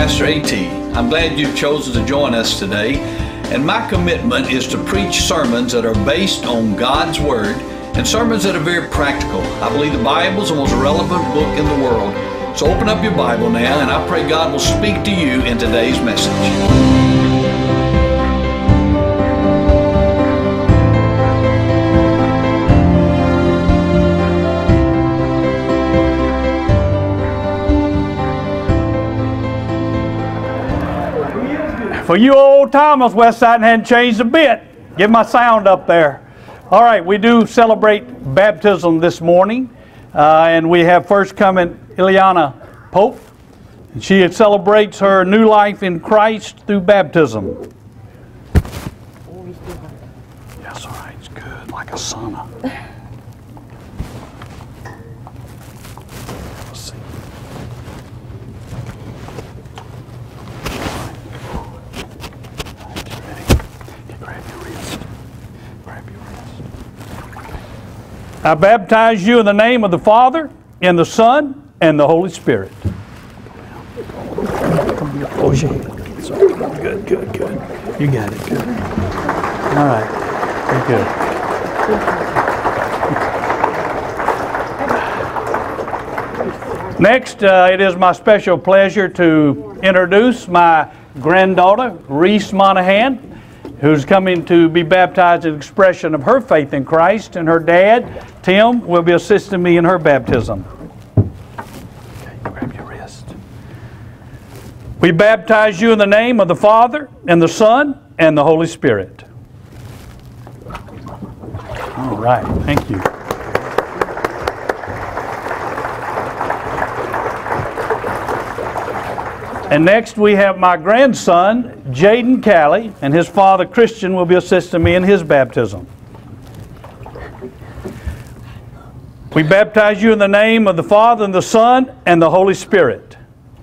Pastor A.T. I'm glad you've chosen to join us today, and my commitment is to preach sermons that are based on God's Word and sermons that are very practical. I believe the Bible is the most relevant book in the world. So open up your Bible now, and I pray God will speak to you in today's message. For you old timers, Westside hadn't changed a bit. Get my sound up there. All right, we do celebrate baptism this morning. And we have first coming Ileana Pope. And she celebrates her new life in Christ through baptism. Yes, all right, it's good, like a sauna. Let's see. I baptize you in the name of the Father, and the Son, and the Holy Spirit. Close your hand. Good, good, good. You got it, good. All right, good. Next, it is my special pleasure to introduce my granddaughter, Reese Monahan, who's coming to be baptized in expression of her faith in Christ, and her dad, Tim, will be assisting me in her baptism. Okay, grab your wrist. We baptize you in the name of the Father, and the Son, and the Holy Spirit. All right, thank you. And next we have my grandson, Jaden Callie, and his father, Christian, will be assisting me in his baptism. We baptize you in the name of the Father, and the Son, and the Holy Spirit.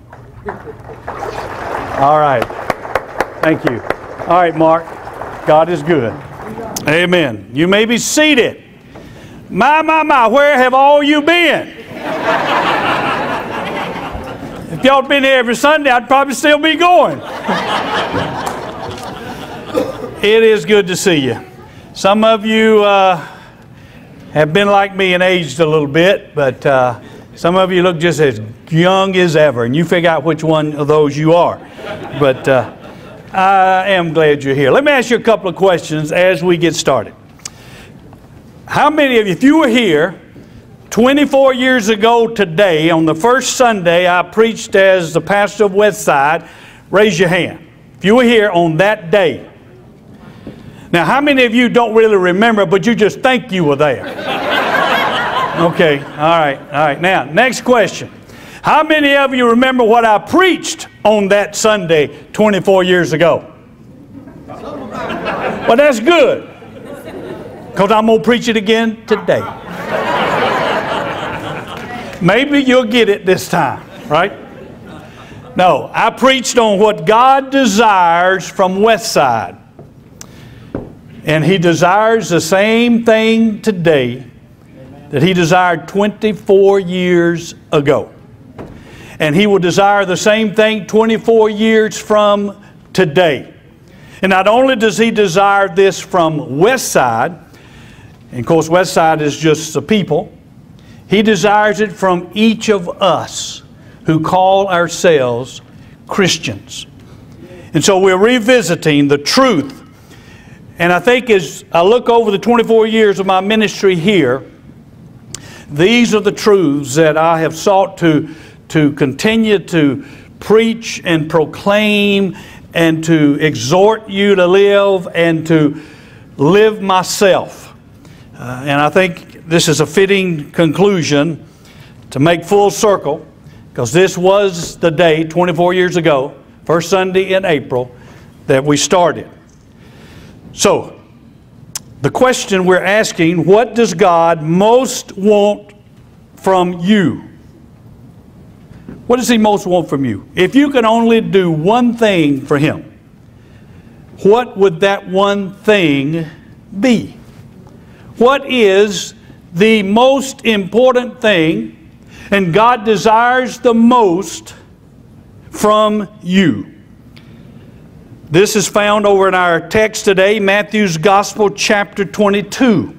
All right. Thank you. All right, Mark. God is good. Amen. You may be seated. My, where have all you been? If y'all been here every Sunday, I'd probably still be going. It is good to see you. Some of you have been like me and aged a little bit, but some of you look just as young as ever, and you figure out which one of those you are. But I am glad you're here. Let me ask you a couple of questions as we get started. How many of you, if you were here 24 years ago today, on the first Sunday I preached as the pastor of Westside, raise your hand. If you were here on that day. Now, how many of you don't really remember, but you just think you were there? Okay, all right. Now, next question. How many of you remember what I preached on that Sunday 24 years ago? Well, that's good, because I'm going to preach it again today. Maybe you'll get it this time, right? No, I preached on what God desires from Westside. And He desires the same thing today that He desired 24 years ago. And He will desire the same thing 24 years from today. And not only does He desire this from Westside, and of course Westside is just the people, He desires it from each of us who call ourselves Christians. And so we're revisiting the truth. And I think as I look over the 24 years of my ministry here, these are the truths that I have sought to continue to preach and proclaim and to exhort you to live and to live myself. And I think this is a fitting conclusion to make full circle, because this was the day 24 years ago, first Sunday in April, that we started. So, the question we're asking, what does God most want from you? What does He most want from you? If you could only do one thing for Him, what would that one thing be? What is the most important thing, and God desires the most from you. This is found over in our text today, Matthew's Gospel, chapter 22.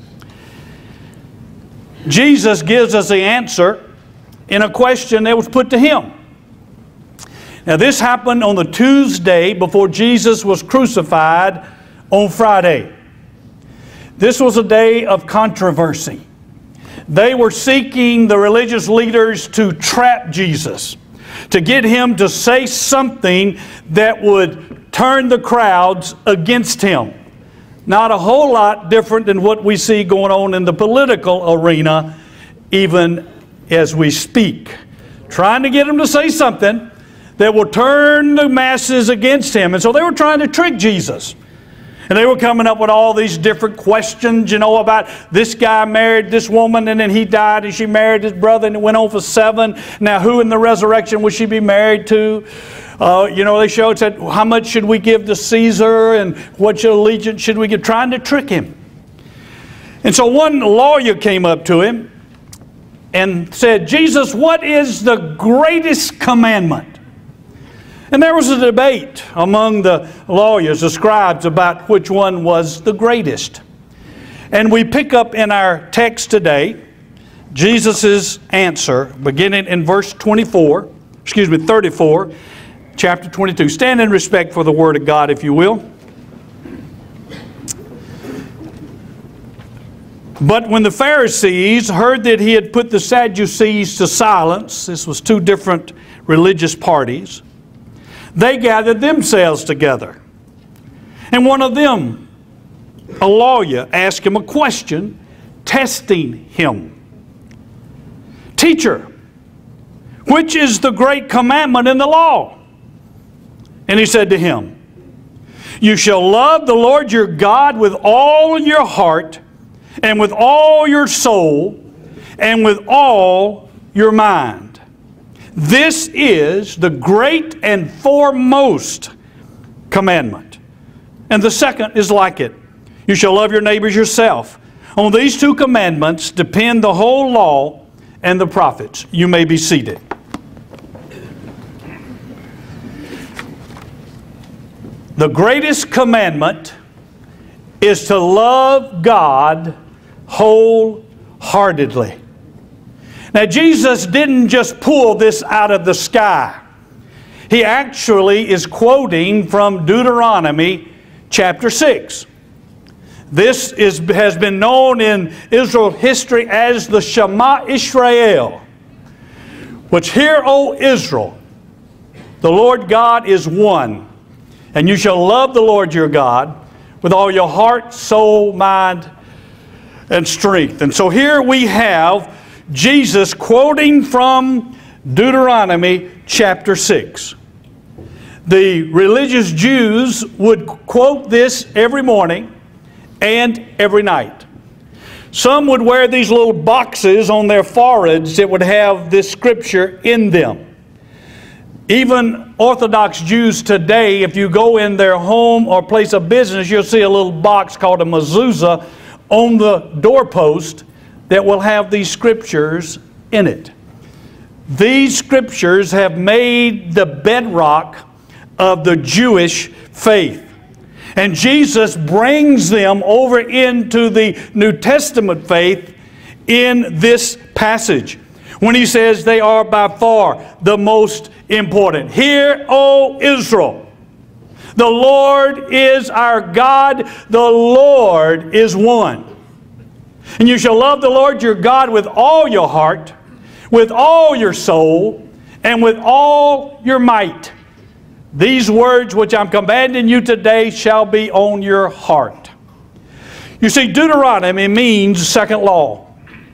Jesus gives us the answer in a question that was put to him. Now, this happened on the Tuesday before Jesus was crucified on Friday. This was a day of controversy. They were seeking, the religious leaders, to trap Jesus, to get him to say something that would turn the crowds against him. Not a whole lot different than what we see going on in the political arena, even as we speak. Trying to get him to say something that will turn the masses against him. And so they were trying to trick Jesus. And they were coming up with all these different questions, you know, about this guy married this woman and then he died and she married his brother and it went on for 7. Now who in the resurrection will she be married to? You know, they said, how much should we give to Caesar and what allegiance should we give? Trying to trick him. And so one lawyer came up to him and said, Jesus, what is the greatest commandment? And there was a debate among the lawyers, the scribes, about which one was the greatest. And we pick up in our text today Jesus' answer, beginning in verse 34, chapter 22. Stand in respect for the Word of God, if you will. But when the Pharisees heard that he had put the Sadducees to silence, this was 2 different religious parties, they gathered themselves together. And one of them, a lawyer, asked him a question, testing him. Teacher, which is the great commandment in the law? And he said to him, you shall love the Lord your God with all your heart, and with all your soul, and with all your mind. This is the great and foremost commandment. And the second is like it. You shall love your neighbors yourself. On these 2 commandments depend the whole law and the prophets. You may be seated. The greatest commandment is to love God wholeheartedly. Now, Jesus didn't just pull this out of the sky. He actually is quoting from Deuteronomy chapter 6. This has been known in Israel history as the Shema Israel, which, hear, O Israel, the Lord God is one, and you shall love the Lord your God with all your heart, soul, mind, and strength. And so here we have Jesus quoting from Deuteronomy chapter 6. The religious Jews would quote this every morning and every night. Some would wear these little boxes on their foreheads that would have this scripture in them. Even Orthodox Jews today, if you go in their home or place of business, you'll see a little box called a mezuzah on the doorpost that will have these scriptures in it. These scriptures have made the bedrock of the Jewish faith. And Jesus brings them over into the New Testament faith in this passage when he says they are by far the most important. Hear, O Israel, the Lord is our God, the Lord is one. And you shall love the Lord your God with all your heart, with all your soul, and with all your might. These words which I'm commanding you today shall be on your heart. You see, Deuteronomy means second law.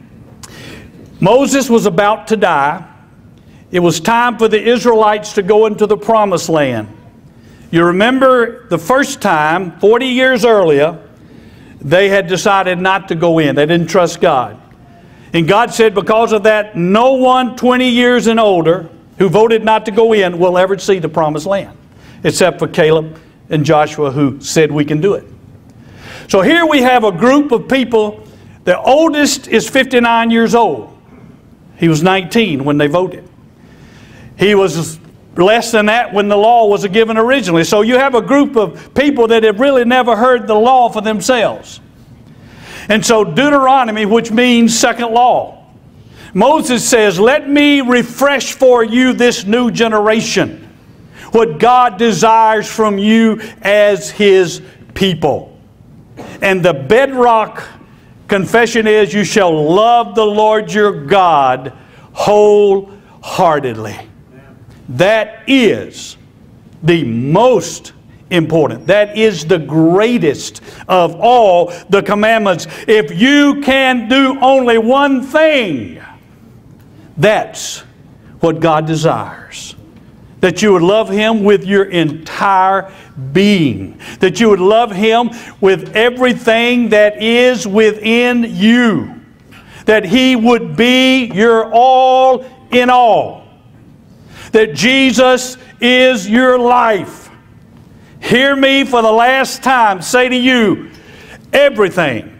Moses was about to die. It was time for the Israelites to go into the promised land. You remember the first time, 40 years earlier, they had decided not to go in. They didn't trust God. And God said, because of that, no one 20 years and older who voted not to go in will ever see the promised land, except for Caleb and Joshua, who said we can do it. So here we have a group of people. The oldest is 59 years old. He was 19 when they voted. He was less than that when the law was given originally. So you have a group of people that have really never heard the law for themselves. And so Deuteronomy, which means second law, Moses says, let me refresh for you this new generation, what God desires from you as His people. And the bedrock confession is, you shall love the Lord your God wholeheartedly. That is the most important. That is the greatest of all the commandments. If you can do only one thing, that's what God desires. That you would love Him with your entire being. That you would love Him with everything that is within you. That He would be your all in all. That Jesus is your life. Hear me for the last time say to you, everything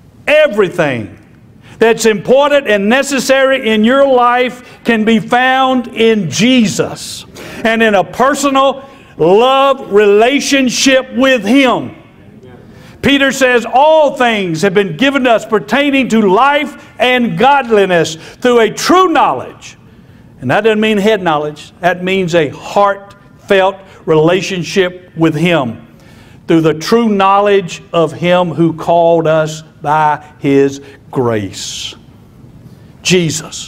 that's important and necessary in your life can be found in Jesus and in a personal love relationship with Him. Peter says all things have been given to us pertaining to life and godliness through a true knowledge. And that doesn't mean head knowledge. That means a heartfelt relationship with Him through the true knowledge of Him who called us by His grace. Jesus.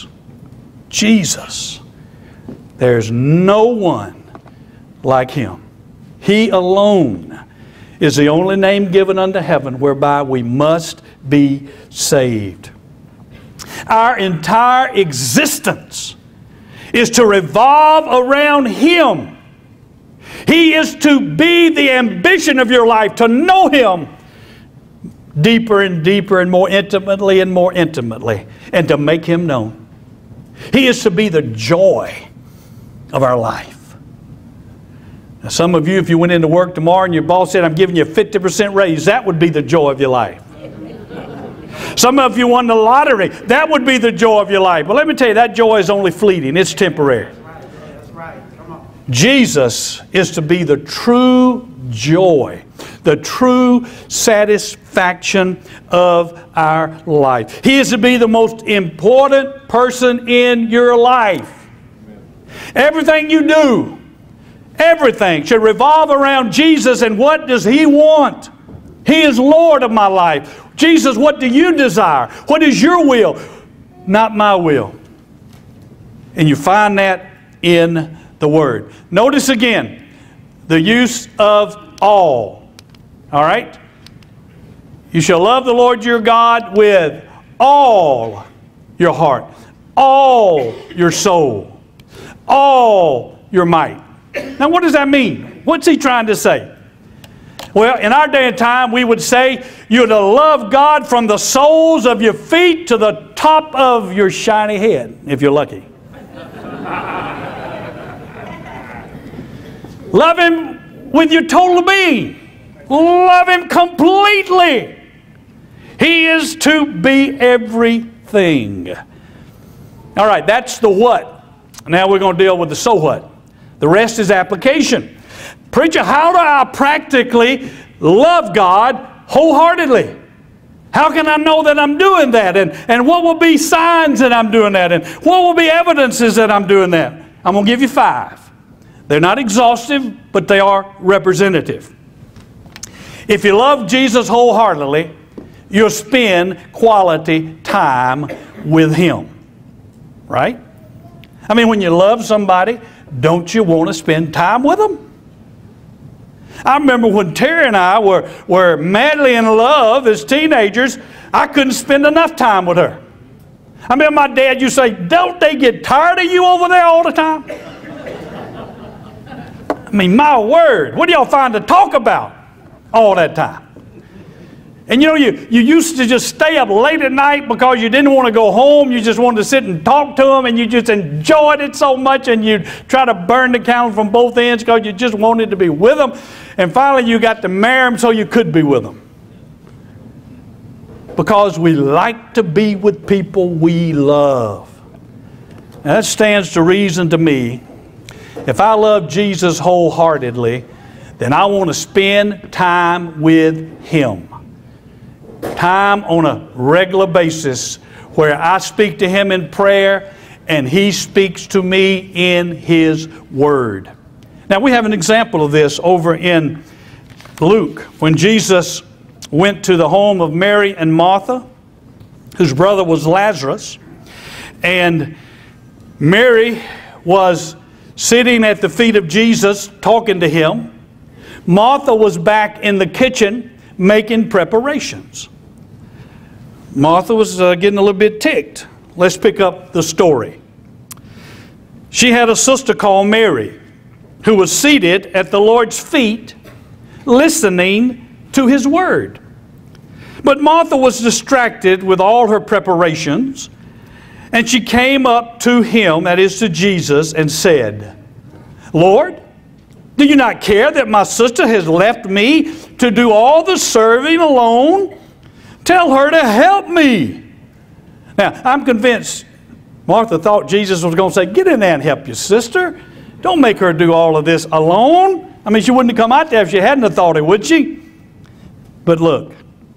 Jesus. There's no one like Him. He alone is the only name given unto heaven whereby we must be saved. Our entire existence is to revolve around Him. He is to be the ambition of your life, to know Him deeper and deeper and more intimately, and to make Him known. He is to be the joy of our life. Now, some of you, if you went into work tomorrow and your boss said, I'm giving you a 50% raise, that would be the joy of your life. Some of you won the lottery. That would be the joy of your life. But let me tell you, that joy is only fleeting. It's temporary. That's right. Come on. Jesus is to be the true joy, the true satisfaction of our life. He is to be the most important person in your life. Everything you do, everything should revolve around Jesus and what does He want? He is Lord of my life. Jesus, what do you desire? What is your will? Not my will. And you find that in the Word. Notice again the use of all. All right? You shall love the Lord your God with all your heart, all your soul, all your might. Now what does that mean? What's He trying to say? Well, in our day and time, we would say you're to love God from the soles of your feet to the top of your shiny head, if you're lucky. Love Him with your total being. Love Him completely. He is to be everything. All right, that's the what. Now we're going to deal with the so what. The rest is application. Preacher, how do I practically love God wholeheartedly? How can I know that I'm doing that? And what will be signs that I'm doing that? And what will be evidences that I'm doing that? I'm going to give you 5. They're not exhaustive, but they are representative. If you love Jesus wholeheartedly, you'll spend quality time with Him. Right? I mean, when you love somebody, don't you want to spend time with them? I remember when Terry and I were madly in love as teenagers, I couldn't spend enough time with her. I remember my dad used to say, don't they get tired of you over there all the time? I mean, my word, what do y'all find to talk about all that time? And you know, you used to just stay up late at night because you didn't want to go home. You just wanted to sit and talk to them, and you just enjoyed it so much, and you try to burn the candle from both ends because you just wanted to be with them. And finally, you got to marry them so you could be with them. Because we like to be with people we love. Now, that stands to reason to me if I love Jesus wholeheartedly, then I want to spend time with Him. Time on a regular basis where I speak to Him in prayer and He speaks to me in His Word. Now we have an example of this over in Luke, when Jesus went to the home of Mary and Martha, whose brother was Lazarus, and Mary was sitting at the feet of Jesus talking to Him. Martha was back in the kitchen making preparations. Martha was getting a little bit ticked. Let's pick up the story. She had a sister called Mary, who was seated at the Lord's feet listening to His Word. But Martha was distracted with all her preparations, and she came up to Him, that is to Jesus, and said, Lord, do you not care that my sister has left me to do all the serving alone? Tell her to help me. Now, I'm convinced Martha thought Jesus was going to say, get in there and help your sister. Don't make her do all of this alone. I mean, she wouldn't have come out there if she hadn't have thought it, would she? But look.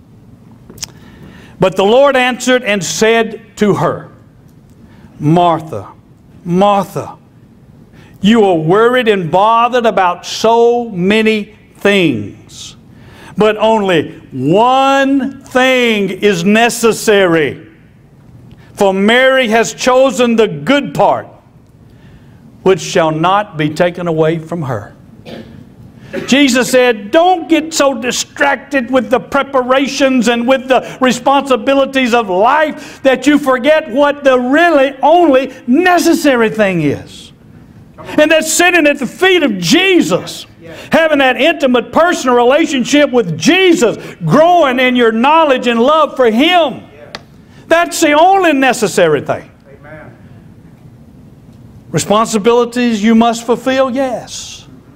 But the Lord answered and said to her, Martha, Martha, you are worried and bothered about so many things. But only one thing is necessary. For Mary has chosen the good part, which shall not be taken away from her. Jesus said, don't get so distracted with the preparations and with the responsibilities of life that you forget what the really only necessary thing is. And that's sitting at the feet of Jesus. Having that intimate personal relationship with Jesus. Growing in your knowledge and love for Him. That's the only necessary thing. Amen. Responsibilities you must fulfill, yes.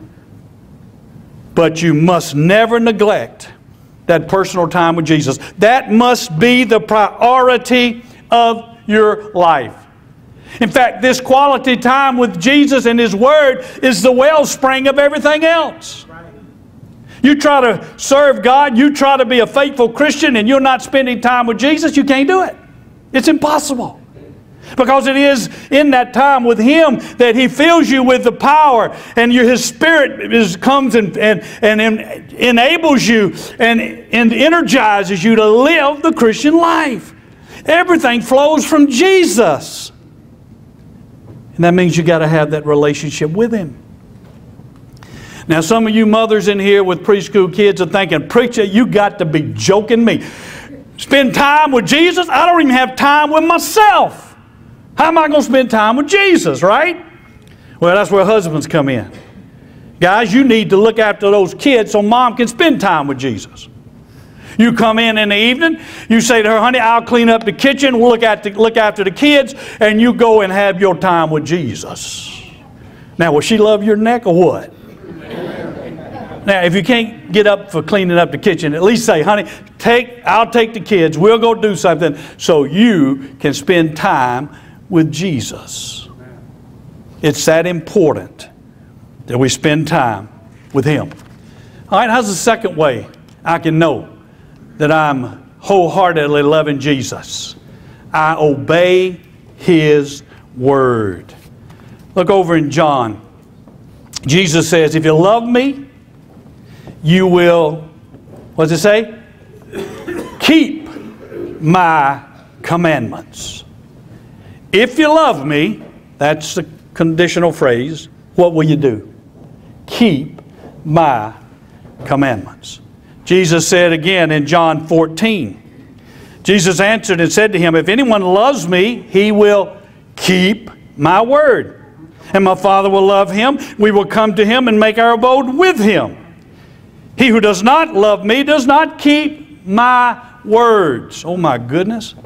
But you must never neglect that personal time with Jesus. That must be the priority of your life. In fact, this quality time with Jesus and His Word is the wellspring of everything else. You try to serve God, you try to be a faithful Christian, and you're not spending time with Jesus, you can't do it. It's impossible. Because it is in that time with Him that He fills you with the power, and His Spirit comes and enables you and energizes you to live the Christian life. Everything flows from Jesus. And that means you got to have that relationship with Him. Now some of you mothers in here with preschool kids are thinking, preacher, you got to be joking me. Spend time with Jesus? I don't even have time with myself. How am I going to spend time with Jesus, right? Well, that's where husbands come in. Guys, you need to look after those kids so mom can spend time with Jesus. You come in the evening, you say to her, honey, I'll clean up the kitchen, we'll look after the kids, and you go and have your time with Jesus. Now, will she love your neck or what? Now, if you can't get up for cleaning up the kitchen, at least say, honey, I'll take the kids, we'll go do something so you can spend time with Jesus. It's that important that we spend time with Him. All right, how's the second way I can know that I'm wholeheartedly loving Jesus? I obey His Word. Look over in John. Jesus says, if you love me, you will, what does it say? Keep my commandments. If you love me, that's the conditional phrase, what will you do? Keep my commandments. Jesus said again in John 14, Jesus answered and said to him, if anyone loves me, he will keep my word. And my Father will love him. We will come to him and make our abode with him. He who does not love me does not keep my words. Oh my goodness.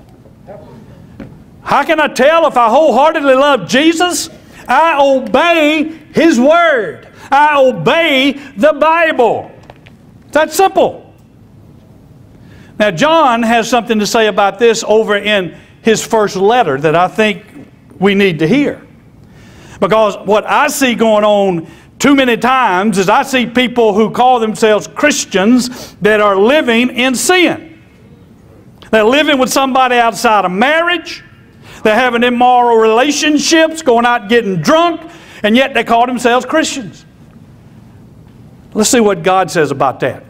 How can I tell if I wholeheartedly love Jesus? I obey His Word. I obey the Bible. It's that simple. Now John has something to say about this over in his first letter that I think we need to hear. Because what I see going on too many times is I see people who call themselves Christians that are living in sin. They're living with somebody outside of marriage. They're having immoral relationships, going out getting drunk, and yet they call themselves Christians. Let's see what God says about that.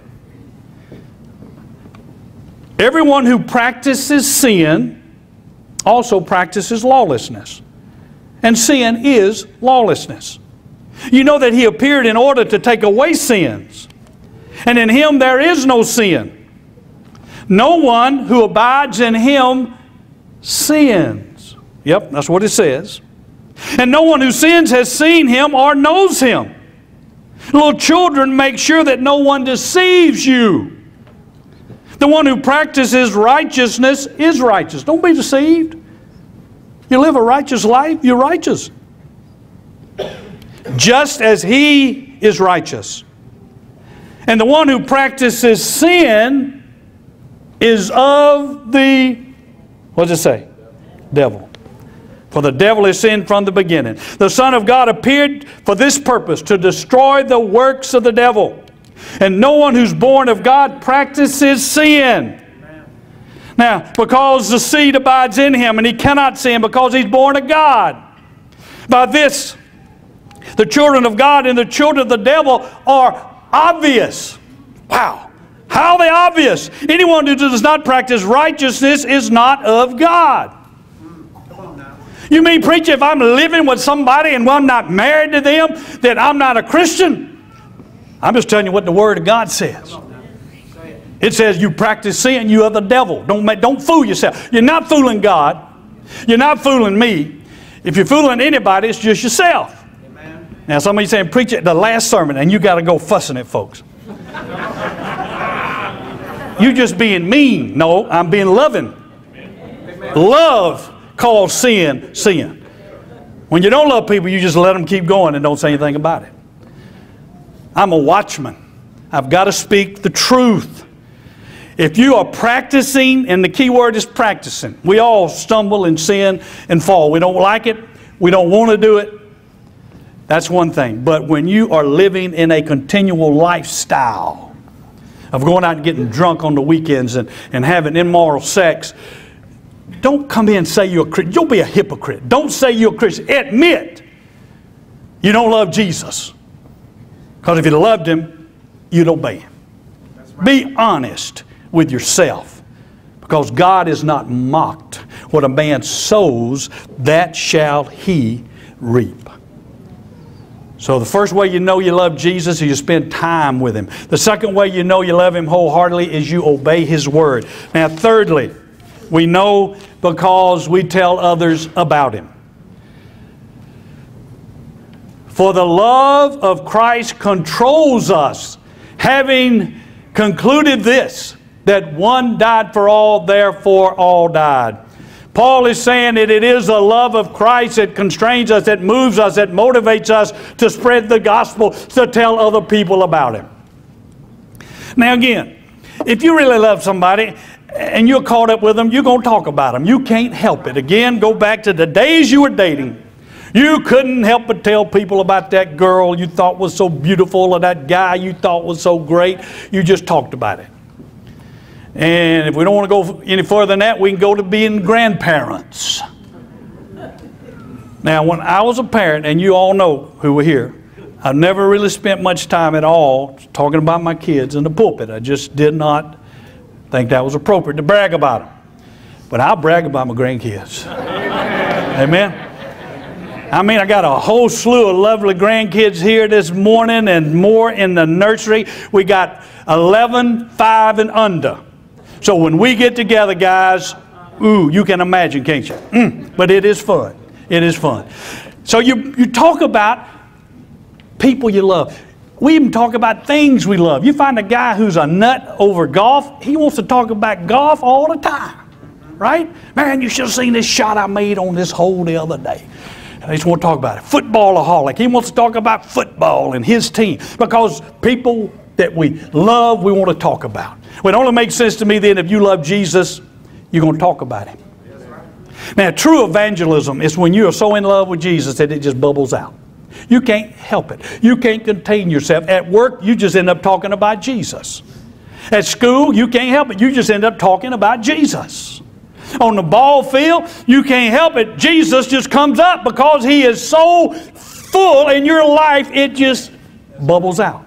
Everyone who practices sin also practices lawlessness. And sin is lawlessness. You know that He appeared in order to take away sins. And in Him there is no sin. No one who abides in Him sins. Yep, that's what it says. And no one who sins has seen Him or knows Him. Little children, make sure that no one deceives you. The one who practices righteousness is righteous. Don't be deceived. You live a righteous life, you're righteous. Just as He is righteous. And the one who practices sin is of the, what does it say? Devil. For the devil is sin from the beginning. The Son of God appeared for this purpose, to destroy the works of the devil. And no one who's born of God practices sin. Now, because the seed abides in him, and he cannot sin because he's born of God. By this, the children of God and the children of the devil are obvious. Wow. How are they obvious? Anyone who does not practice righteousness is not of God. You mean, preacher, if I'm living with somebody and I'm not married to them, that I'm not a Christian? I'm just telling you what the Word of God says. It says you practice sin, you are the devil. Don't fool yourself. You're not fooling God. You're not fooling me. If you're fooling anybody, it's just yourself. Amen. Now somebody's saying, preach it the last sermon, and you got to go fussing at folks. You just being mean. No, I'm being loving. Amen. Love calls sin, sin. When you don't love people, you just let them keep going and don't say anything about it. I'm a watchman. I've got to speak the truth. If you are practicing, and the key word is practicing. We all stumble and sin and fall. We don't like it. We don't want to do it. That's one thing. But when you are living in a continual lifestyle of going out and getting drunk on the weekends and having immoral sex, don't come in and say you're a Christian. You'll be a hypocrite. Don't say you're a Christian. Admit you don't love Jesus. Because if you loved Him, you'd obey Him. Right. Be honest with yourself. Because God is not mocked. What a man sows, that shall he reap. So the first way you know you love Jesus is you spend time with Him. The second way you know you love Him wholeheartedly is you obey His Word. Now thirdly, we know because we tell others about Him. For the love of Christ controls us, having concluded this, that one died for all, therefore all died. Paul is saying that it is the love of Christ that constrains us, that moves us, that motivates us to spread the gospel, to tell other people about Him. Now again, if you really love somebody and you're caught up with them, you're going to talk about them. You can't help it. Again, go back to the days you were dating. You couldn't help but tell people about that girl you thought was so beautiful or that guy you thought was so great. You just talked about it. And if we don't want to go any further than that, we can go to being grandparents. Now, when I was a parent, and you all know who were here, I never really spent much time at all talking about my kids in the pulpit. I just did not think that was appropriate to brag about them. But I'll brag about my grandkids. Amen. I mean, I got a whole slew of lovely grandkids here this morning and more in the nursery. We got 11, 5, and under. So when we get together, guys, ooh, you can imagine, can't you? But it is fun. It is fun. So you talk about people you love. We even talk about things we love. You find a guy who's a nut over golf. He wants to talk about golf all the time. Right? Man, you should have seen this shot I made on this hole the other day. I just want to talk about it. Footballaholic. He wants to talk about football and his team. Because people that we love, we want to talk about. Well, it only makes sense to me then if you love Jesus, you're going to talk about Him. Now, true evangelism is when you are so in love with Jesus that it just bubbles out. You can't help it. You can't contain yourself. At work, you just end up talking about Jesus. At school, you can't help it. You just end up talking about Jesus. On the ball field, you can't help it. Jesus just comes up because He is so full in your life, it just bubbles out.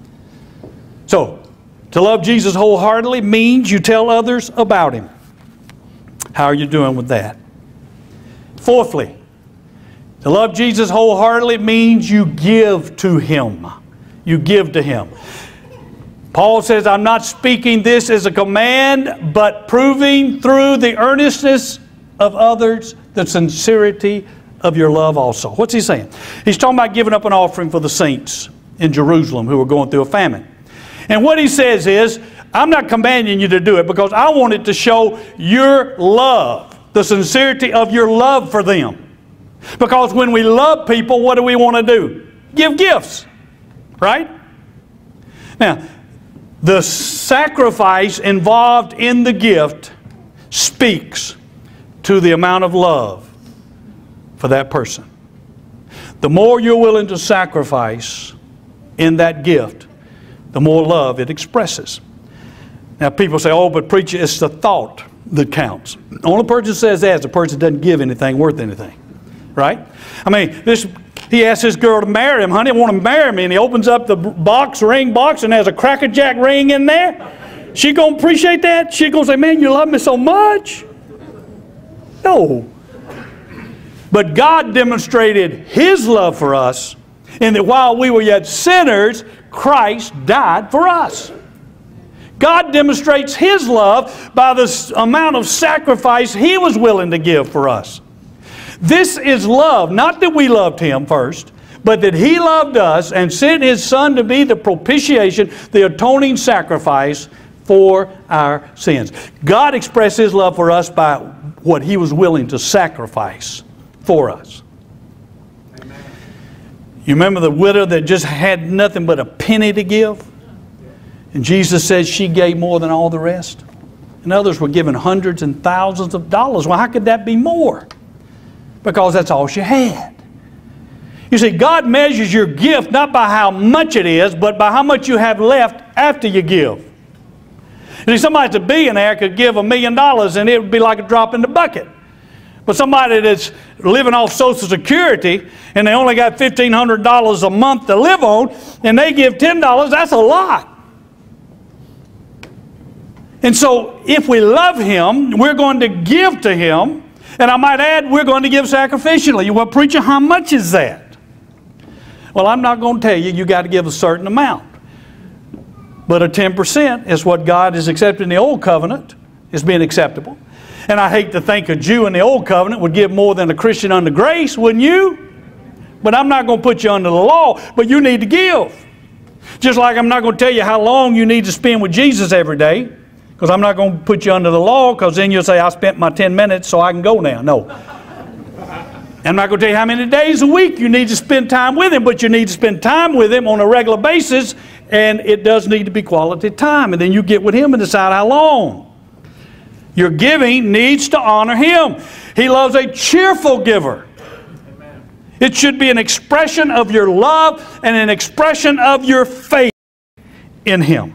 So, to love Jesus wholeheartedly means you tell others about Him. How are you doing with that? Fourthly, to love Jesus wholeheartedly means you give to Him. You give to Him. Paul says, I'm not speaking this as a command, but proving through the earnestness of others the sincerity of your love also. What's he saying? He's talking about giving up an offering for the saints in Jerusalem who were going through a famine. And what he says is, I'm not commanding you to do it because I want it to show your love, the sincerity of your love for them. Because when we love people, what do we want to do? Give gifts, right? Now, the sacrifice involved in the gift speaks to the amount of love for that person. The more you're willing to sacrifice in that gift, the more love it expresses. Now people say, oh, but preacher, it's the thought that counts. The only person who says that is the person that doesn't give anything worth anything. Right? I mean, he asked this girl to marry him. Honey, I want to marry me. And he opens up the ring box and has a Cracker Jack ring in there. She going to appreciate that? She going to say, man, you love me so much? No. But God demonstrated His love for us in that while we were yet sinners, Christ died for us. God demonstrates His love by the amount of sacrifice He was willing to give for us. This is love, not that we loved Him first, but that He loved us and sent His Son to be the propitiation, the atoning sacrifice for our sins. God expressed His love for us by what He was willing to sacrifice for us. Amen. You remember the widow that just had nothing but a penny to give? And Jesus says she gave more than all the rest. And others were given hundreds and thousands of dollars. Well, how could that be more? Because that's all she had. You see, God measures your gift not by how much it is, but by how much you have left after you give. You see, somebody that's a billionaire could give $1 million and it would be like a drop in the bucket. But somebody that's living off Social Security and they only got $1,500 a month to live on and they give $10, that's a lot. And so if we love Him, we're going to give to Him. And I might add, we're going to give sacrificially. Well, preacher, how much is that? Well, I'm not going to tell you. You got to give a certain amount. But a 10% is what God has accepted in the Old Covenant as being acceptable. And I hate to think a Jew in the Old Covenant would give more than a Christian under grace, wouldn't you? But I'm not going to put you under the law, but you need to give. Just like I'm not going to tell you how long you need to spend with Jesus every day. Because I'm not going to put you under the law, because then you'll say, I spent my 10 minutes so I can go now. No. I'm not going to tell you how many days a week you need to spend time with Him, but you need to spend time with Him on a regular basis, and it does need to be quality time. And then you get with Him and decide how long. Your giving needs to honor Him. He loves a cheerful giver. Amen. It should be an expression of your love and an expression of your faith in Him.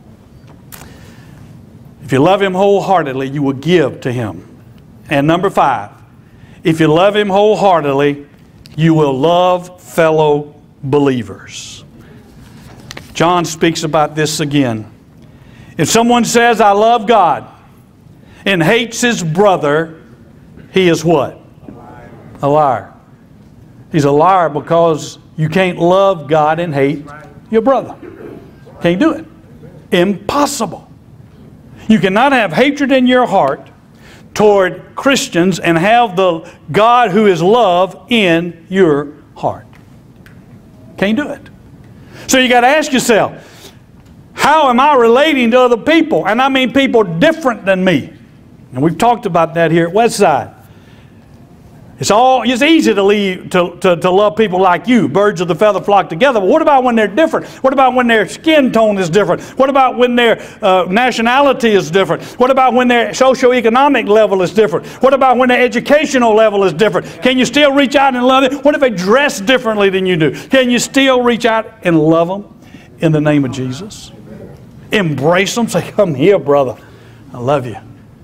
If you love Him wholeheartedly, you will give to Him. And number 5, if you love Him wholeheartedly, you will love fellow believers. John speaks about this again. If someone says, I love God, and hates his brother, he is what? A liar. He's a liar because you can't love God and hate your brother. Can't do it. Impossible. You cannot have hatred in your heart toward Christians and have the God who is love in your heart. Can't do it. So you got to ask yourself, how am I relating to other people? And I mean people different than me. And we've talked about that here at Westside. It's easy to love people like you. Birds of the feather flock together. But what about when they're different? What about when their skin tone is different? What about when their nationality is different? What about when their socioeconomic level is different? What about when their educational level is different? Can you still reach out and love them? What if they dress differently than you do? Can you still reach out and love them in the name of Jesus? Embrace them. Say, come here, brother. I love you.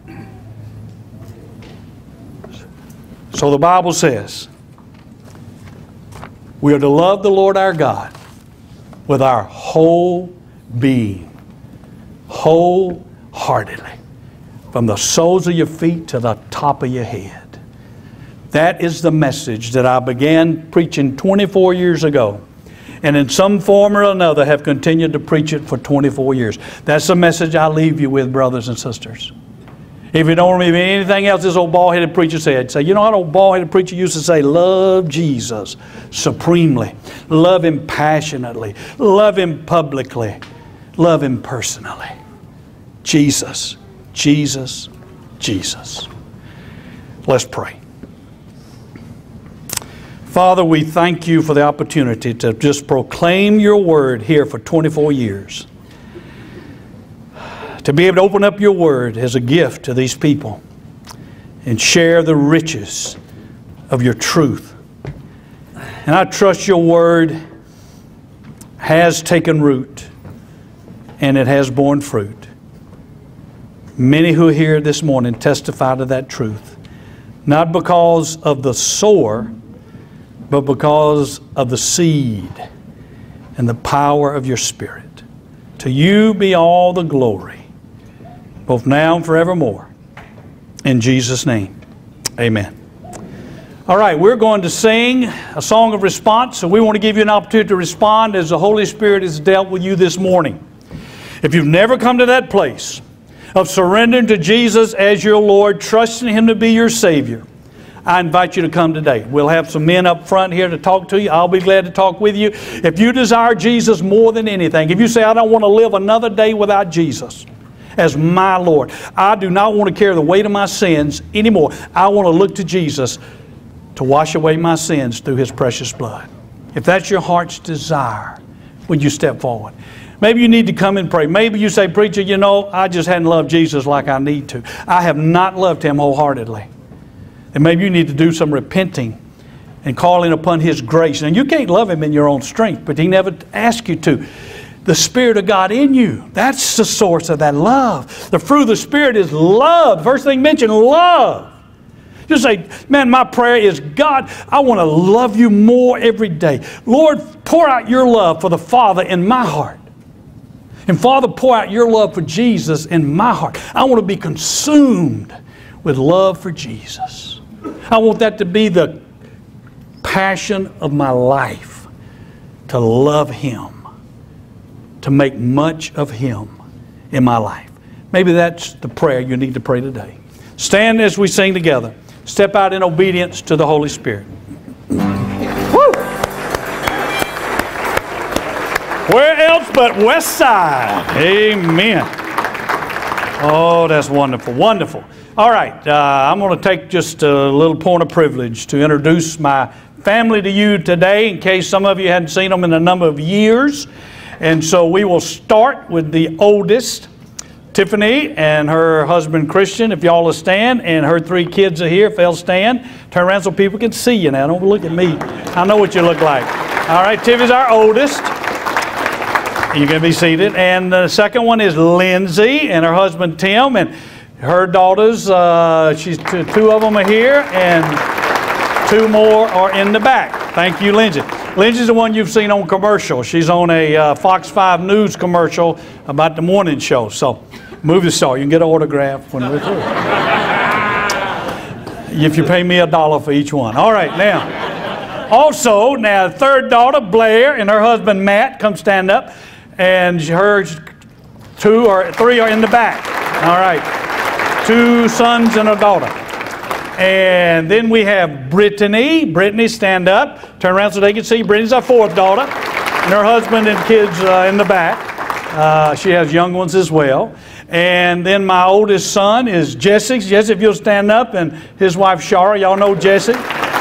So the Bible says, we are to love the Lord our God with our whole being, wholeheartedly, from the soles of your feet to the top of your head. That is the message that I began preaching 24 years ago, and in some form or another have continued to preach it for 24 years. That's the message I leave you with, brothers and sisters. If you don't remember anything else this old bald-headed preacher said, say, you know what old bald-headed preacher used to say? Love Jesus supremely. Love Him passionately. Love Him publicly. Love Him personally. Jesus, Jesus, Jesus. Let's pray. Father, we thank You for the opportunity to just proclaim Your word here for 24 years. To be able to open up Your word as a gift to these people and share the riches of Your truth. And I trust Your word has taken root and it has borne fruit. Many who are here this morning testify to that truth, not because of the sower, but because of the seed and the power of Your Spirit. To You be all the glory, both now and forevermore. In Jesus' name, amen. All right, we're going to sing a song of response, so we want to give you an opportunity to respond as the Holy Spirit has dealt with you this morning. If you've never come to that place of surrendering to Jesus as your Lord, trusting Him to be your Savior, I invite you to come today. We'll have some men up front here to talk to you. I'll be glad to talk with you. If you desire Jesus more than anything, if you say, I don't want to live another day without Jesus as my Lord, I do not want to carry the weight of my sins anymore. I want to look to Jesus to wash away my sins through His precious blood. If that's your heart's desire, would you step forward? Maybe you need to come and pray. Maybe you say, preacher, you know, I just hadn't loved Jesus like I need to. I have not loved Him wholeheartedly. And maybe you need to do some repenting and calling upon His grace. And you can't love Him in your own strength, but He never asked you to. The Spirit of God in you, that's the source of that love. The fruit of the Spirit is love. The first thing mentioned, love. Just say, man, my prayer is, God, I want to love You more every day. Lord, pour out Your love for the Father in my heart. And Father, pour out Your love for Jesus in my heart. I want to be consumed with love for Jesus. I want that to be the passion of my life, to love Him, to make much of Him in my life. Maybe that's the prayer you need to pray today. Stand as we sing together. Step out in obedience to the Holy Spirit. Woo! Where else but Westside? Amen. Oh, that's wonderful, wonderful. All right, I'm going to take just a little point of privilege to introduce my family to you today, in case some of you hadn't seen them in a number of years. And so we will start with the oldest, Tiffany, and her husband Christian, if y'all will stand, and her 3 kids are here, if they'll stand. Turn around so people can see you now. Don't look at me. I know what you look like. All right, Tiffany's our oldest. You can be seated. And the second one is Lindsay and her husband Tim, and her daughters, 2 of them are here, and 2 more are in the back. Thank you, Lindsay. Lindsay's the one you've seen on commercial. She's on a Fox 5 News commercial about the morning show. So, movie star. You can get an autograph when we're through. If you pay me $1 for each one. All right, now. Also, now, 3rd daughter, Blair, and her husband, Matt, come stand up. And her 3 are in the back. All right. 2 sons and a daughter. And then we have Brittany. Brittany, stand up. Turn around so they can see. Brittany's our 4th daughter. And her husband and kids in the back. She has young ones as well. And then my oldest son is Jesse. Jesse, if you'll stand up. And his wife, Shara. Y'all know Jesse.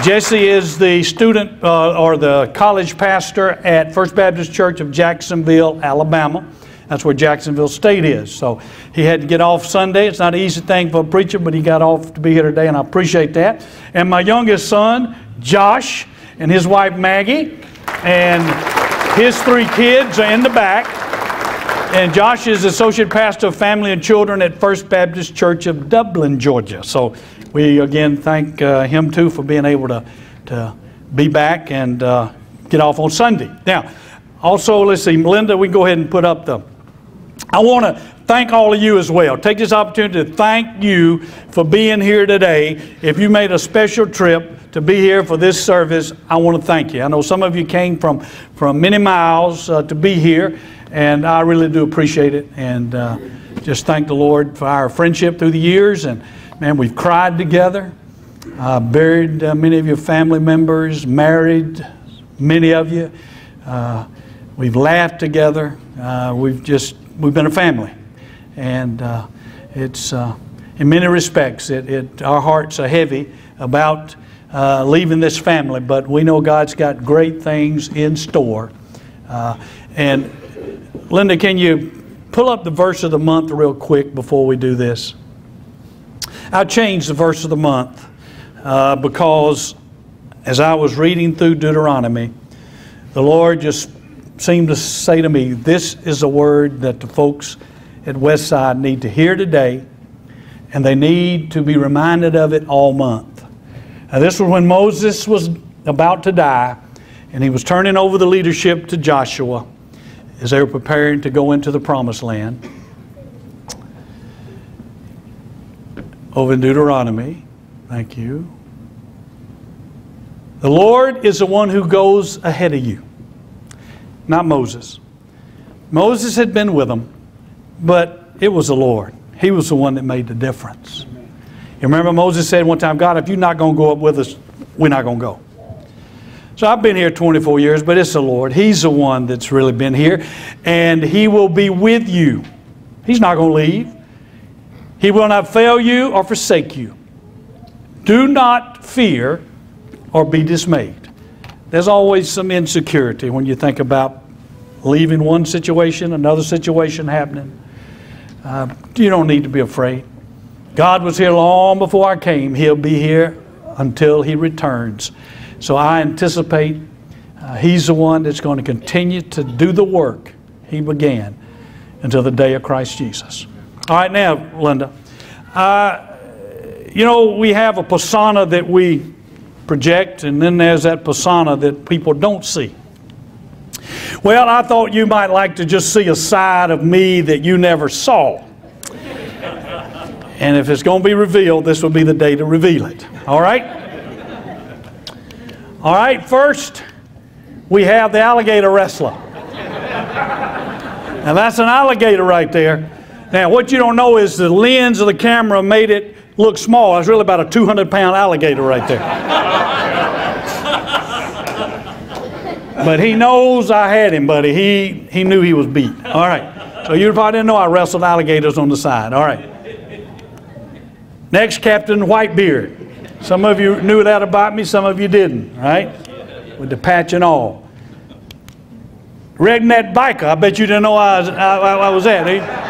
Jesse is the student or the college pastor at First Baptist Church of Jacksonville, Alabama. That's where Jacksonville State is. So he had to get off Sunday. It's not an easy thing for a preacher, but he got off to be here today, and I appreciate that. And my youngest son, Josh, and his wife, Maggie, and his 3 kids are in the back. And Josh is Associate Pastor of Family and Children at First Baptist Church of Dublin, Georgia. So we again thank him too for being able to be back and get off on Sunday. Now, also, let's see, Melinda, we can go ahead and put up I want to thank all of you as well. Take this opportunity to thank you for being here today. If you made a special trip to be here for this service, I want to thank you. I know some of you came from many miles to be here, and I really do appreciate it. And just thank the Lord for our friendship through the years. And man, we've cried together, buried many of your family members, married many of you. We've laughed together. We've been a family, and it's in many respects our hearts are heavy about leaving this family, but we know God's got great things in store. And Linda, can you pull up the verse of the month real quick before we do this? I changed the verse of the month because as I was reading through Deuteronomy, the Lord just seemed to say to me, this is a word that the folks at Westside need to hear today, and they need to be reminded of it all month. Now, this was when Moses was about to die, and he was turning over the leadership to Joshua as they were preparing to go into the Promised Land. Over in Deuteronomy, thank you. The Lord is the one who goes ahead of you. Not Moses. Moses had been with them, but it was the Lord. He was the one that made the difference. You remember Moses said one time, God, if you're not going to go up with us, we're not going to go. So I've been here 24 years, but it's the Lord. He's the one that's really been here, and He will be with you. He's not going to leave. He will not fail you or forsake you. Do not fear or be dismayed. There's always some insecurity when you think about leaving one situation, another situation happening. You don't need to be afraid. God was here long before I came. He'll be here until He returns. So I anticipate He's the one that's going to continue to do the work He began until the day of Christ Jesus. All right, now, Linda, you know, we have a persona that we project, and then there's that persona that people don't see. Well, I thought you might like to just see a side of me that you never saw. And if it's going to be revealed, this will be the day to reveal it. All right? All right, first, we have the alligator wrestler. Now, that's an alligator right there. Now, what you don't know is the lens of the camera made it look small. It's really about a 200-pound alligator right there. But he knows I had him, buddy. He knew he was beat. All right. So you probably didn't know I wrestled alligators on the side. All right. Next, Captain Whitebeard. Some of you knew that about me. Some of you didn't. Right? With the patch and all. Redneck biker. I bet you didn't know I was at.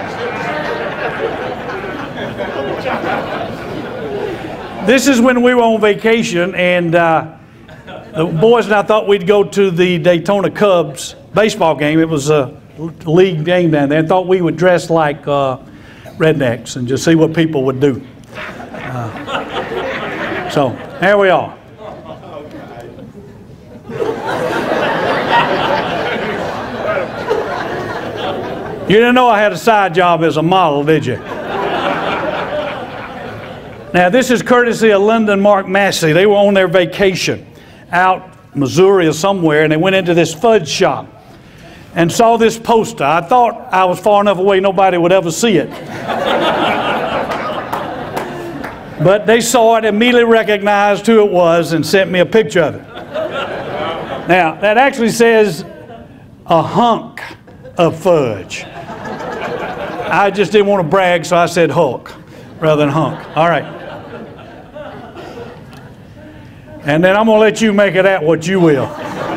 This is when we were on vacation, and the boys and I thought we'd go to the Daytona Cubs baseball game. It was a league game down there. I thought we would dress like rednecks and just see what people would do. So here we are. You didn't know I had a side job as a model, did you? Now, this is courtesy of Linda and Mark Massey. They were on their vacation out Missouri or somewhere, and they went into this fudge shop and saw this poster. I thought I was far enough away nobody would ever see it. But they saw it, immediately recognized who it was, and sent me a picture of it. Now, that actually says a hunk of fudge. I just didn't want to brag, so I said Hulk rather than hunk. All right. And then I'm going to let you make it at what you will.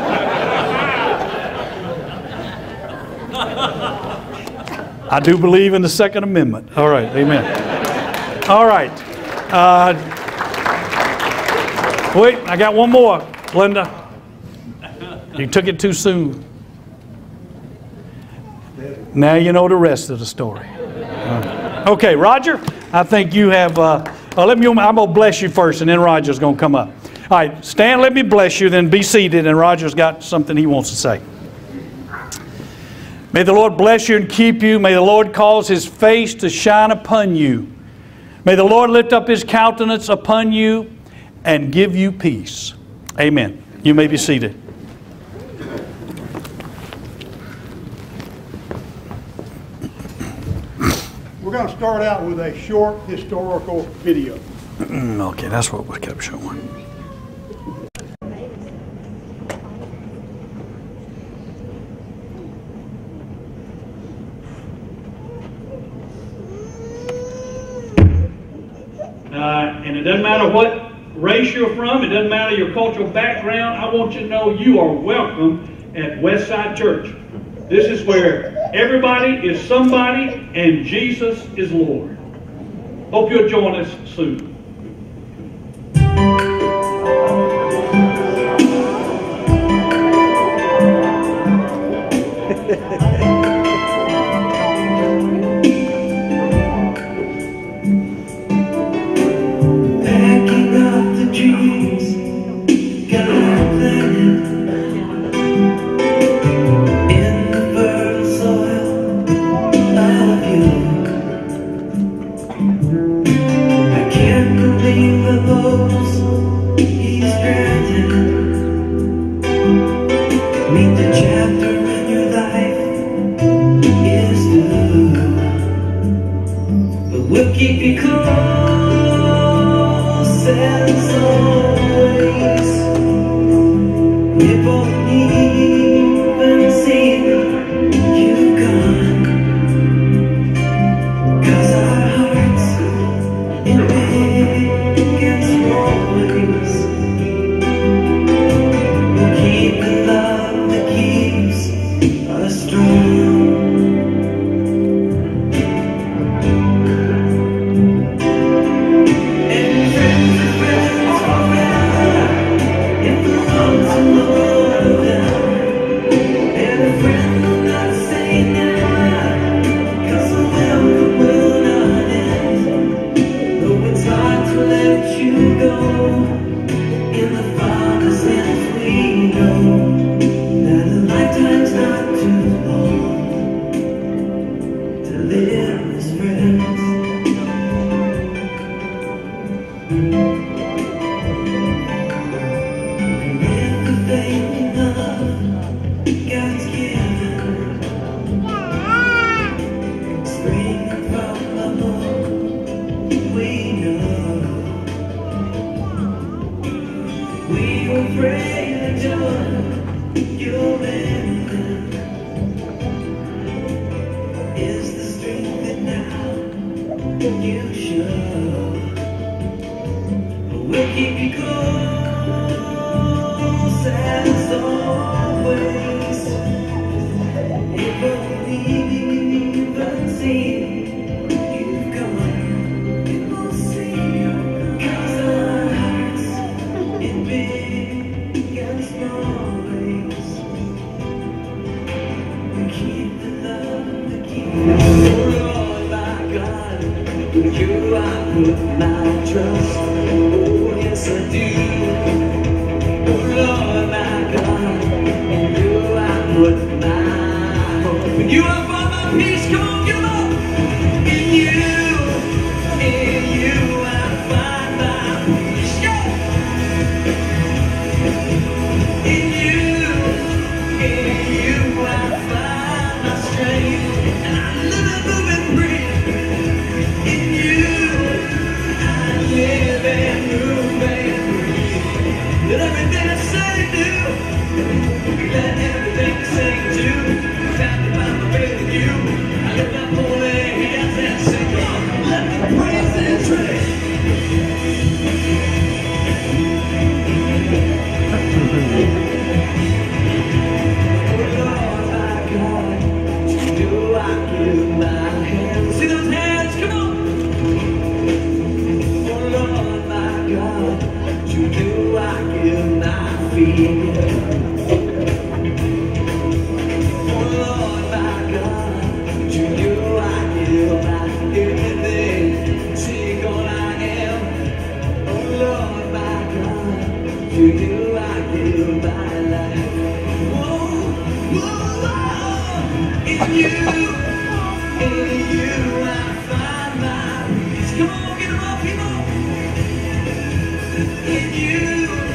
I do believe in the Second Amendment. All right, amen. All right. Wait, I got one more, Linda. You took it too soon. Now you know the rest of the story. Okay, Roger, I think you have, I'm going to bless you first, and then Roger's going to come up. All right, Stan, let me bless you, then be seated, and Roger's got something he wants to say. May the Lord bless you and keep you. May the Lord cause His face to shine upon you. May the Lord lift up His countenance upon you and give you peace. Amen. You may be seated. We're going to start out with a short historical video. Okay, that's what we kept showing. And it doesn't matter what race you're from, it doesn't matter your cultural background, I want you to know you are welcome at Westside Church. This is where everybody is somebody and Jesus is Lord. Hope you'll join us soon. to you I give my fear. Oh Lord, my God, to you I give my everything. Take all I am. Oh Lord, my God, to you I give my life. Whoa, whoa, whoa. In you I find my peace. Come on, get them up, people. In you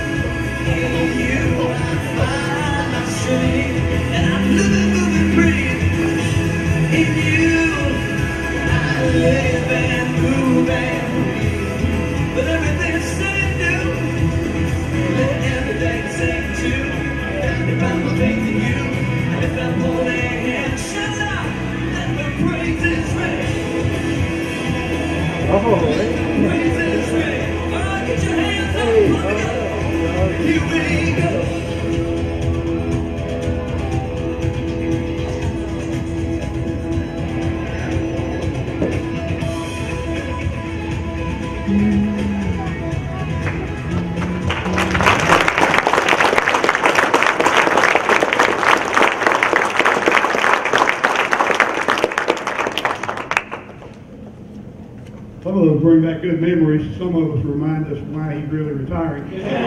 I find my strength, and I'm living, moving, breathe. In you I live and move and breathe. But everything's said and do, let everything sing too. If I'm my faith in you, if I'm holding and shout out, let the praises ring. Praises ring. All right, get your hands up, put together. Here we go. Some of those bring back good memories. Some of us remind us why he's really retiring.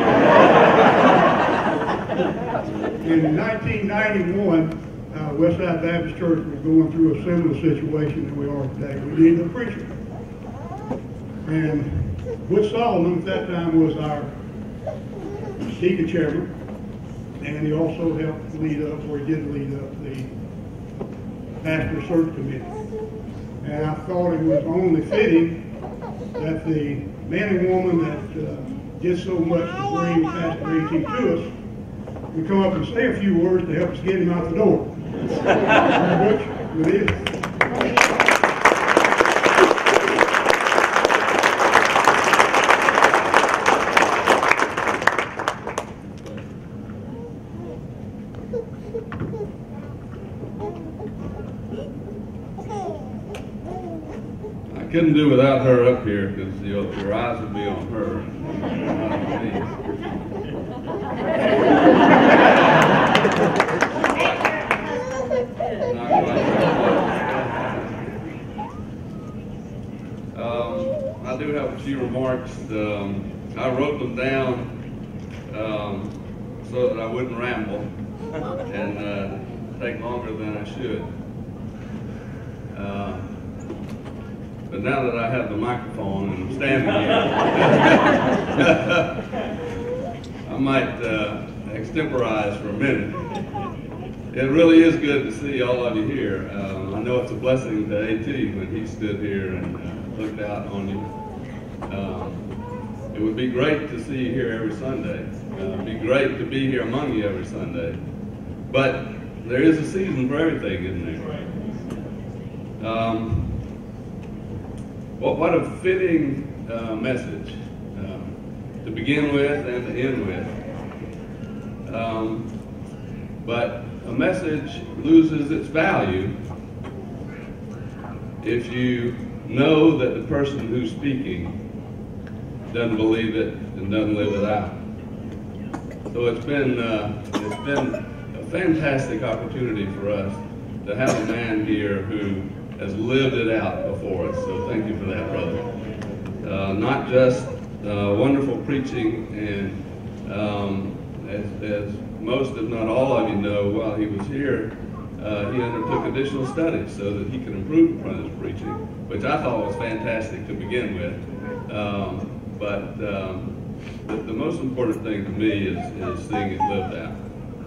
In 1991, Westside Baptist Church was going through a similar situation that we are today. We needed a preacher. And Wood Solomon at that time was our deacon chairman, and he also helped lead up, or he did lead up, the pastor search committee. And I thought it was only fitting that the man and woman that did so much to bring Pastor A.T. to us would come up and say a few words to help us get him out the door. Butch, with you. I couldn't do without her up here because your eyes would be on her. Not on me. Not quite I do have a few remarks. I wrote them down so that I wouldn't ramble and take longer than I should. But now that I have the microphone and I'm standing here, I might extemporize for a minute. It really is good to see all of you here. I know it's a blessing to A.T. when he stood here and looked out on you. It would be great to see you here every Sunday. It would be great to be here among you every Sunday. But there is a season for everything, isn't there? What a fitting message to begin with and to end with. But a message loses its value if you know that the person who's speaking doesn't believe it and doesn't live it out. So it's been a fantastic opportunity for us to have a man here who has lived it out before us. So thank you for that, brother. Not just wonderful preaching, and as most, if not all of you know, while he was here, he undertook additional studies so that he could improve upon his preaching, which I thought was fantastic to begin with. But the most important thing to me is seeing it lived out.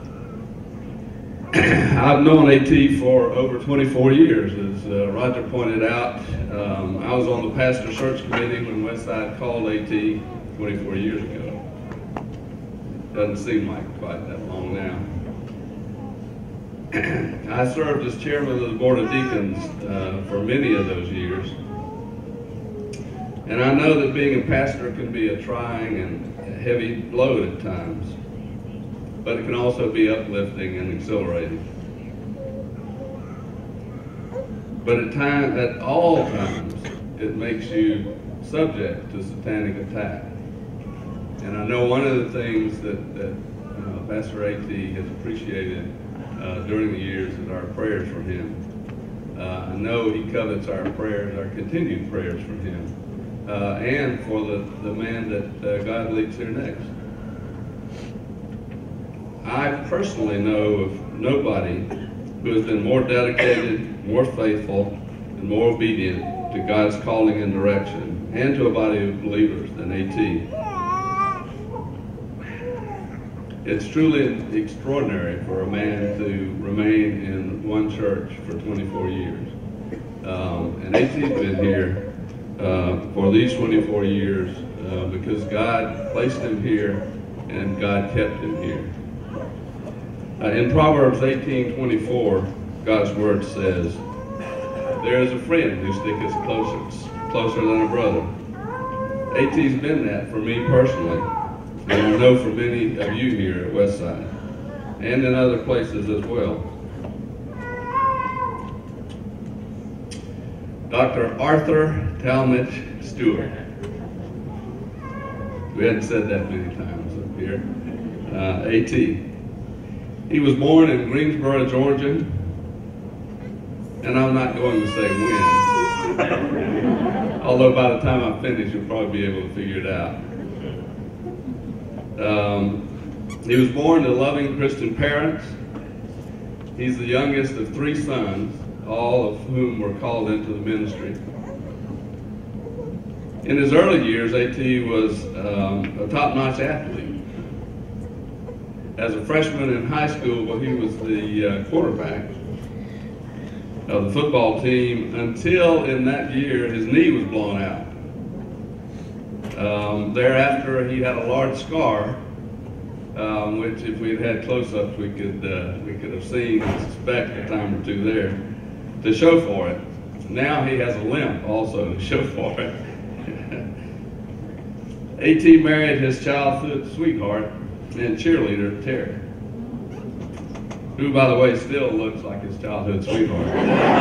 I've known A.T. for over 24 years, as Roger pointed out. I was on the pastor search committee when Westside called A.T. 24 years ago. Doesn't seem like quite that long now. I served as chairman of the Board of Deacons for many of those years. And I know that being a pastor can be a trying and a heavy load at times, but it can also be uplifting and exhilarating. But at all times, it makes you subject to satanic attack. And I know one of the things that Pastor A.T. has appreciated during the years is our prayers for him. I know he covets our prayers, our continued prayers for him, and for the man that God leads here next. I personally know of nobody who has been more dedicated, more faithful, and more obedient to God's calling and direction, and to a body of believers than A.T. It's truly extraordinary for a man to remain in one church for 24 years. And A.T.'s been here for these 24 years because God placed him here and God kept him here. In Proverbs 18:24, God's word says, "There is a friend who sticketh closer than a brother." A.T.'s been that for me personally, and I know for many of you here at Westside, and in other places as well. Dr. Arthur Talmadge Stewart. We hadn't said that many times up here. A.T. He was born in Greensboro, Georgia, and I'm not going to say when, although by the time I finish, you'll probably be able to figure it out. He was born to loving Christian parents. He's the youngest of 3 sons, all of whom were called into the ministry. In his early years, A.T. was a top-notch athlete. As a freshman in high school, he was the quarterback of the football team until in that year his knee was blown out. Thereafter, he had a large scar, which if we'd had close-ups, we could have seen and suspect a time or two there to show for it. Now he has a limp also to show for it. A.T. married his childhood sweetheart and cheerleader, Terry, who, by the way, still looks like his childhood sweetheart.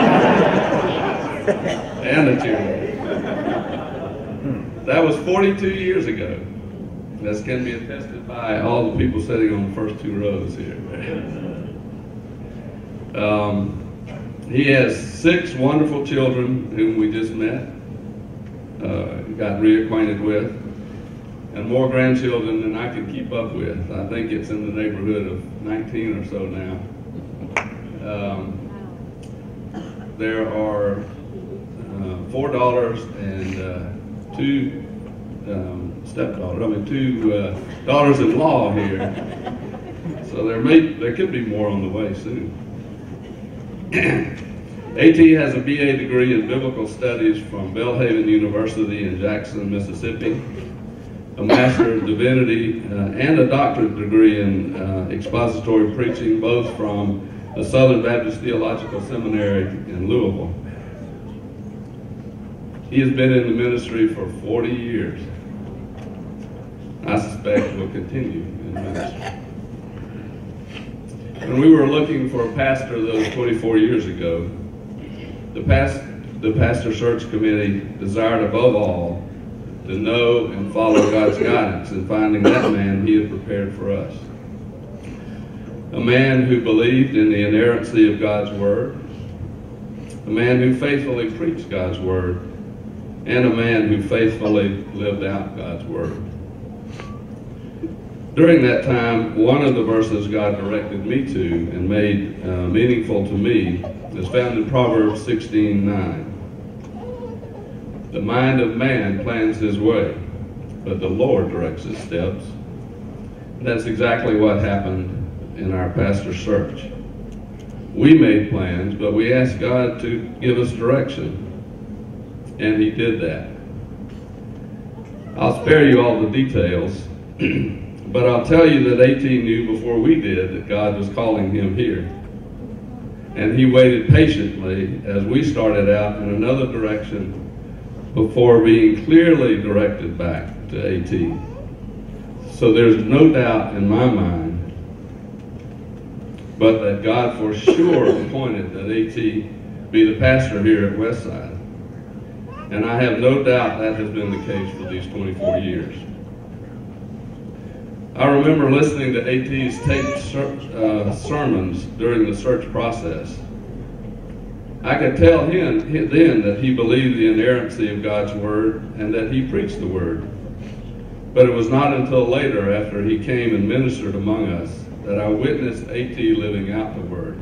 And a cheerleader. That was 42 years ago. This can be attested by all the people sitting on the first 2 rows here. He has 6 wonderful children whom we just met, got reacquainted with, and more grandchildren than I can keep up with. I think it's in the neighborhood of 19 or so now. There are 4 daughters and 2 stepdaughters. 2 daughters-in-law here. So there could be more on the way soon. A.T. has a BA degree in Biblical Studies from Belhaven University in Jackson, Mississippi, a Master of Divinity, and a doctorate degree in expository preaching, both from the Southern Baptist Theological Seminary in Louisville. He has been in the ministry for 40 years. I suspect will continue in ministry. When we were looking for a pastor those 24 years ago, the pastor search committee desired above all to know and follow God's guidance in finding that man He had prepared for us. A man who believed in the inerrancy of God's Word, a man who faithfully preached God's Word, and a man who faithfully lived out God's Word. During that time, one of the verses God directed me to and made meaningful to me is found in Proverbs 16:9. The mind of man plans his way, but the Lord directs his steps. And that's exactly what happened in our pastor search. We made plans, but we asked God to give us direction, and He did that. I'll spare you all the details, but I'll tell you that A.T. knew before we did that God was calling him here. And he waited patiently as we started out in another direction before being clearly directed back to A.T. So there's no doubt in my mind but that God for sure appointed that A.T. be the pastor here at Westside. And I have no doubt that has been the case for these 24 years. I remember listening to A.T.'s taped sermons during the search process. I could tell him then that he believed the inerrancy of God's Word and that he preached the Word. But it was not until later, after he came and ministered among us, that I witnessed A.T. living out the Word.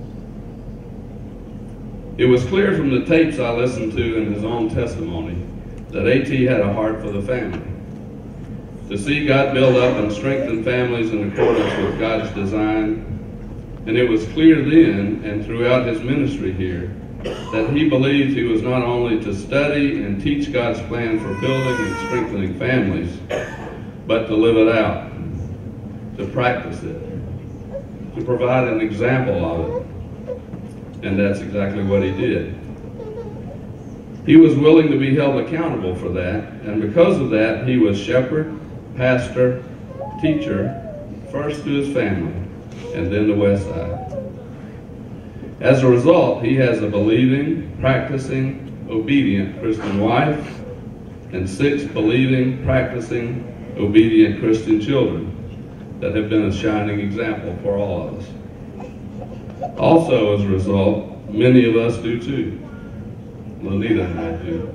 It was clear from the tapes I listened to in his own testimony that A.T. had a heart for the family. To see God build up and strengthen families in accordance with God's design. And it was clear then and throughout his ministry here that he believed he was not only to study and teach God's plan for building and strengthening families, but to live it out, to practice it, to provide an example of it. And that's exactly what he did. He was willing to be held accountable for that, and because of that, he was shepherd, pastor, teacher, first to his family, and then to Westside. As a result, he has a believing, practicing, obedient Christian wife, and 6 believing, practicing, obedient Christian children that have been a shining example for all of us. Also, as a result, many of us do too. Lanita and I do.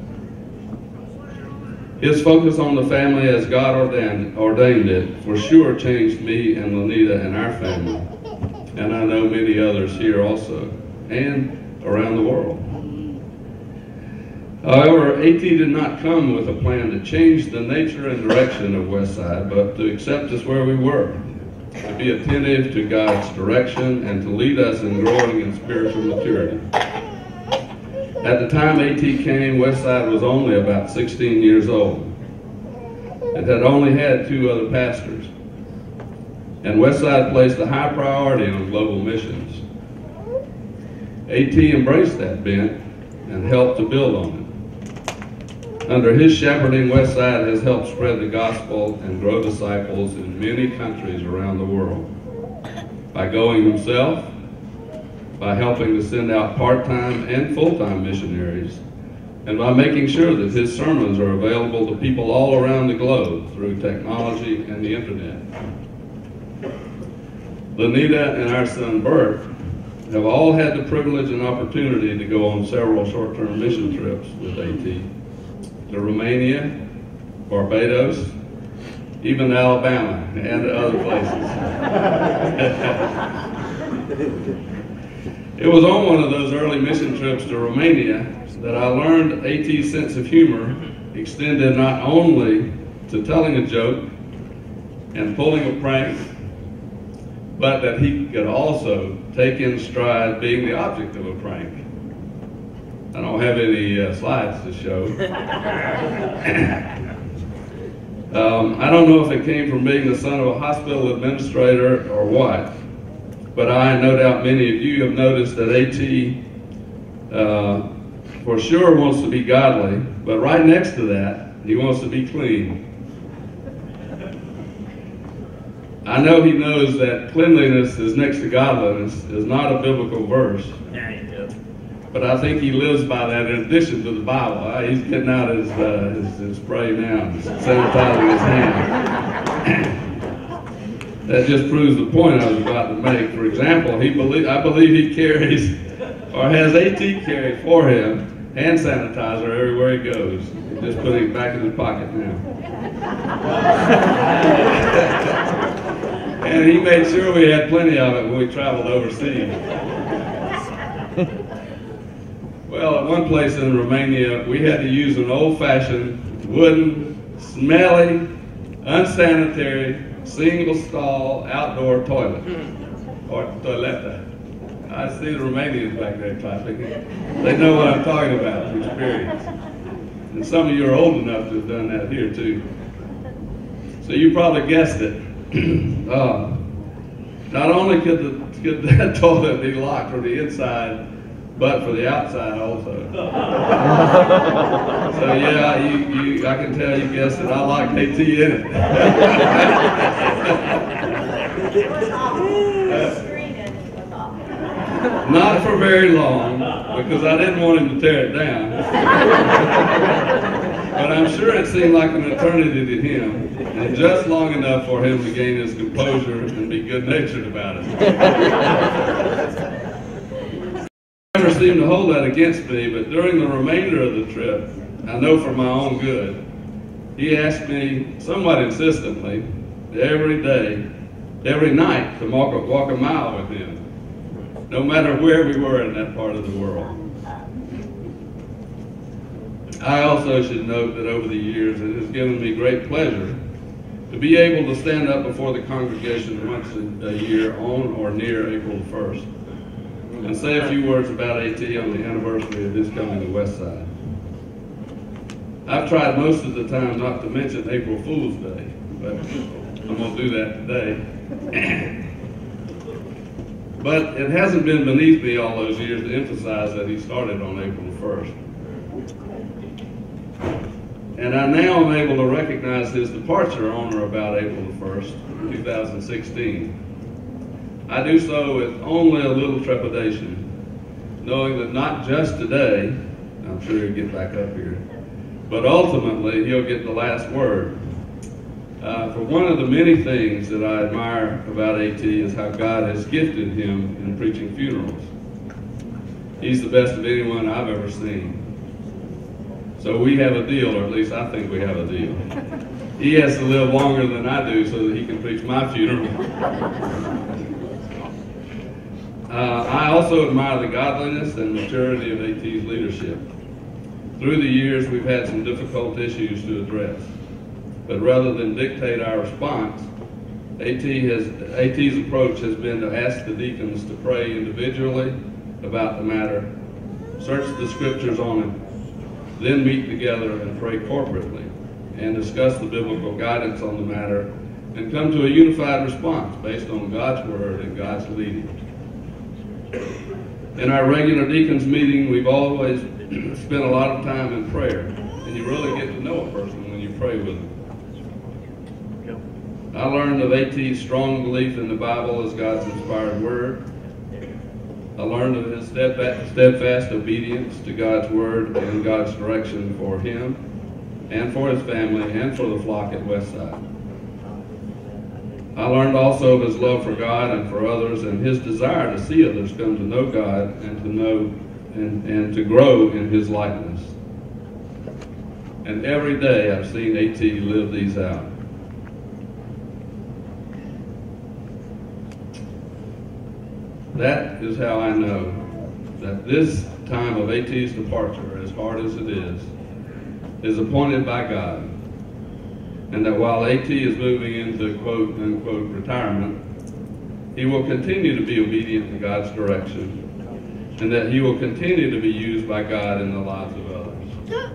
His focus on the family as God ordained it for sure changed me and Lanita and our family. And I know many others here also, and around the world. However, A.T. did not come with a plan to change the nature and direction of Westside, but to accept us where we were, to be attentive to God's direction, and to lead us in growing in spiritual maturity. At the time A.T. came, Westside was only about 16 years old. It had only had 2 other pastors. And Westside placed a high priority on global missions. A.T. embraced that bent and helped to build on it. Under his shepherding, Westside has helped spread the gospel and grow disciples in many countries around the world. By going himself, by helping to send out part-time and full-time missionaries, and by making sure that his sermons are available to people all around the globe through technology and the internet. Lanita and our son Bert have all had the privilege and opportunity to go on several short-term mission trips with A.T. to Romania, Barbados, even Alabama, and other places. It was on one of those early mission trips to Romania that I learned A.T.'s sense of humor extended not only to telling a joke and pulling a prank, but that he could also take in stride being the object of a prank. I don't have any slides to show. I don't know if it came from being the son of a hospital administrator or what, but I no doubt many of you have noticed that A.T. For sure wants to be godly, but right next to that, he wants to be clean. I know he knows that cleanliness is next to godliness is not a biblical verse. But I think he lives by that in addition to the Bible. He's getting out his spray now, sanitizing his hands. That just proves the point I was about to make. For example, I believe he carries, or has A.T. carry for him, hand sanitizer everywhere he goes. He's just putting it back in his pocket now. And he made sure we had plenty of it when we traveled overseas. Well, at one place in Romania, we had to use an old-fashioned, wooden, smelly, unsanitary, single-stall outdoor toilet, or toiletta. I see the Romanians back there clapping. They know what I'm talking about from experience. And some of you are old enough to have done that here, too. So you probably guessed it. Not only could that toilet be locked from the inside, but for the outside also. So yeah, I can tell you guessed it. I like A.T. in it. Not for very long, because I didn't want him to tear it down. But I'm sure it seemed like an eternity to him, and just long enough for him to gain his composure and be good-natured about it. He never seemed to hold that against me, but during the remainder of the trip, I know for my own good, he asked me somewhat insistently every day, every night, to walk a mile with him, no matter where we were in that part of the world. I also should note that over the years it has given me great pleasure to be able to stand up before the congregation once a year on or near April 1st and say a few words about AT on the anniversary of his coming to Westside. I've tried most of the time not to mention April Fool's Day, but I'm going to do that today. But it hasn't been beneath me all those years to emphasize that he started on April 1st. And I now am able to recognize his departure on or about April 1st, 2016. I do so with only a little trepidation, knowing that not just today, I'm sure he'll get back up here, but ultimately he'll get the last word. For one of the many things that I admire about AT is how God has gifted him in preaching funerals. He's the best of anyone I've ever seen. So we have a deal, or at least I think we have a deal. He has to live longer than I do so that he can preach my funeral. I also admire the godliness and maturity of AT's leadership. Through the years, we've had some difficult issues to address. But rather than dictate our response, AT's approach has been to ask the deacons to pray individually about the matter, search the scriptures on it, then meet together and pray corporately and discuss the biblical guidance on the matter and come to a unified response based on God's word and God's leading. In our regular deacons meeting, we've always spent a lot of time in prayer, and you really get to know a person when you pray with them. I learned of AT's strong belief in the Bible as God's inspired word. I learned of his steadfast obedience to God's word and God's direction for him and for his family and for the flock at Westside. I learned also of his love for God and for others and his desire to see others come to know God and to know and to grow in his likeness. And every day I've seen AT live these out. That is how I know that this time of AT's departure, as hard as it is appointed by God. And that while AT is moving into quote unquote retirement, he will continue to be obedient to God's direction, and that he will continue to be used by God in the lives of others.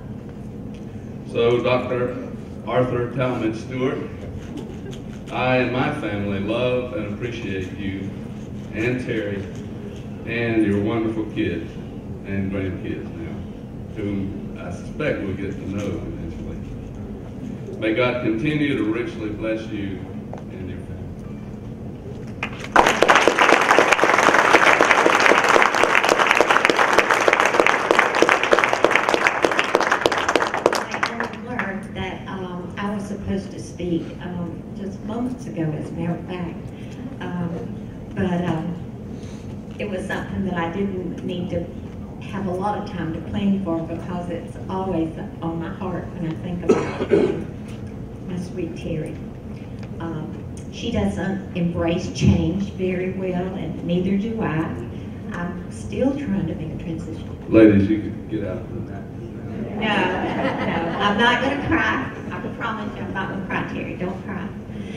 So, Dr. Arthur Talmadge Stewart, I and my family love and appreciate you and Terry and your wonderful kids and grandkids now, whom I suspect we'll get to know eventually. May God continue to richly bless you and your family. I learned that I was supposed to speak just moments ago, as a matter of fact. But it was something that I didn't need to have a lot of time to plan for, because it's always on my heart when I think about my sweet Terry. She doesn't embrace change very well, and neither do I. I'm still trying to make a transition. Ladies, you can get out of that. No, I'm not going to cry. I promise you I'm not going to cry, Terry. Don't cry.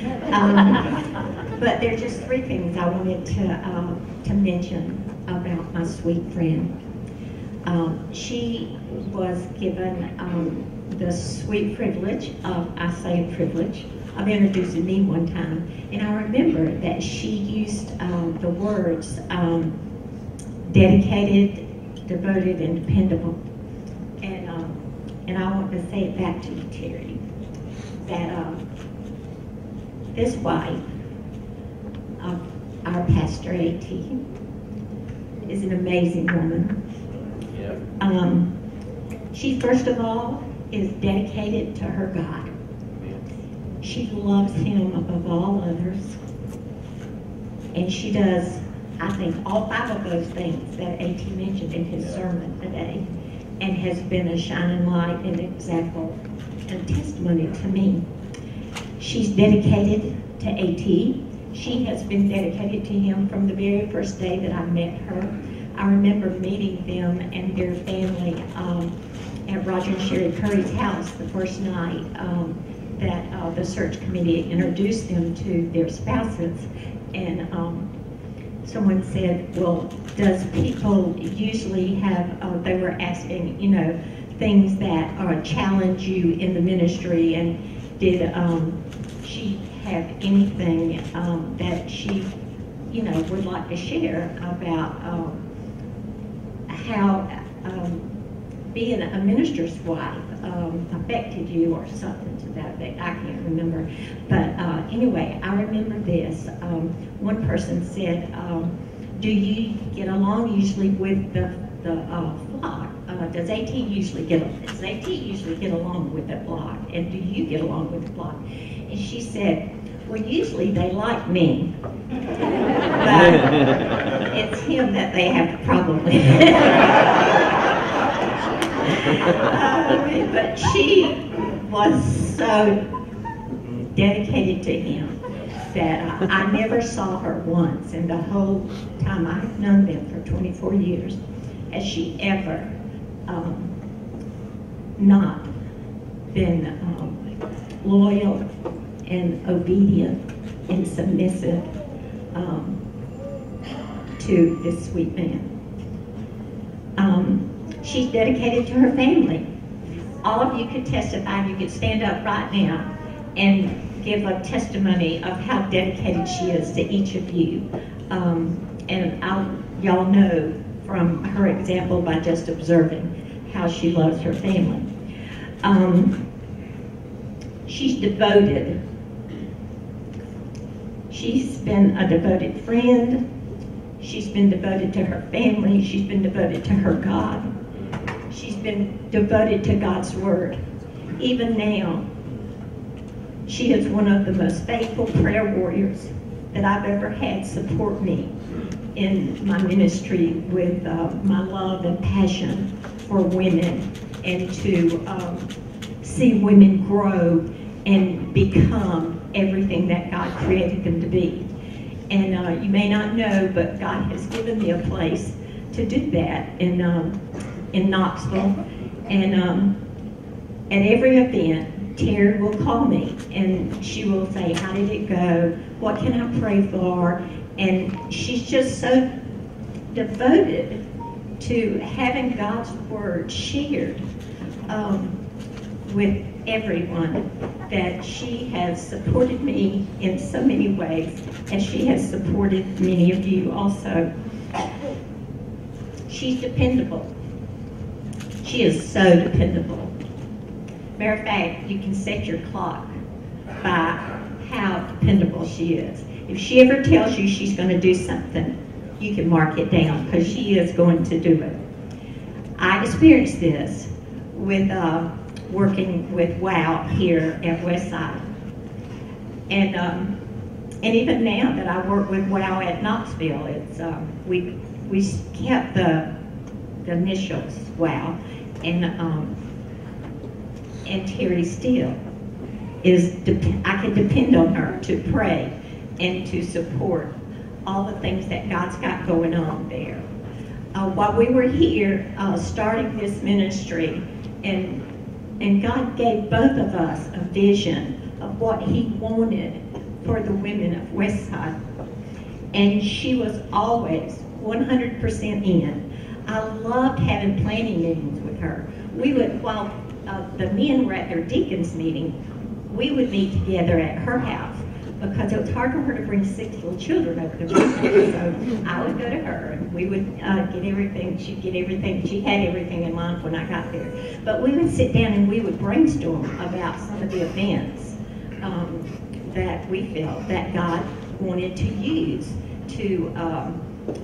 But there are just three things I wanted to mention about my sweet friend. She was given the sweet privilege of, I say privilege, of introducing me one time. And I remember that she used the words dedicated, devoted, and dependable. And I want to say it back to you, Terry, that this wife of our pastor AT is an amazing woman. She, first of all, is dedicated to her God. She loves him above all others. And she does, I think, all 5 of those things that A.T. mentioned in his sermon today, and has been a shining light and example and testimony to me. She's dedicated to A.T. She has been dedicated to him from the very first day that I met her. I remember meeting them and their family at Roger and Sherry Curry's house the first night that the search committee introduced them to their spouses. And someone said, well, does people usually have, they were asking, you know, things that challenge you in the ministry, and did she have anything that she, you know, would like to share about how being a minister's wife affected you, or something to that effect. I can't remember. But anyway, I remember this. One person said, do you get along usually with the flock? Does AT usually get along with the flock? And do you get along with the flock? And she said, well, usually they like me. But it's him that they have a problem with. But she was so dedicated to him that I never saw her once in the whole time I've known them for 24 years has she ever not been loyal and obedient and submissive to this sweet man. She's dedicated to her family. All of you could testify. You could stand up right now and give a testimony of how dedicated she is to each of you. And y'all know from her example by just observing how she loves her family. She's devoted. She's been a devoted friend. She's been devoted to her family. She's been devoted to her God. She's been devoted to God's word. Even now, she is one of the most faithful prayer warriors that I've ever had support me in my ministry with my love and passion for women, and to see women grow and become everything that God created them to be. And you may not know, but God has given me a place to do that in Knoxville. And at every event, Terry will call me and she will say, how did it go? What can I pray for? And she's just so devoted to having God's word shared with everyone, that she has supported me in so many ways, and she has supported many of you also. She's dependable. She is so dependable. Matter of fact, you can set your clock by how dependable she is. If she ever tells you she's going to do something, you can mark it down, because she is going to do it. I experienced this with working with WOW here at Westside. And even now that I work with WOW at Knoxville, it's we kept the initials WOW, and Terry still is. I can depend on her to pray and to support all the things that God's got going on there. While we were here starting this ministry, and God gave both of us a vision of what He wanted for the women of Westside. And she was always 100% in. I loved having planning meetings with her. We would, while the men were at their deacons meeting, we would meet together at her house, because it was hard for her to bring 6 little children over to visit. So I would go to her, and we would get everything. She'd get everything. She had everything in mind when I got there. But we would sit down and we would brainstorm about some of the events that we felt that God wanted to use to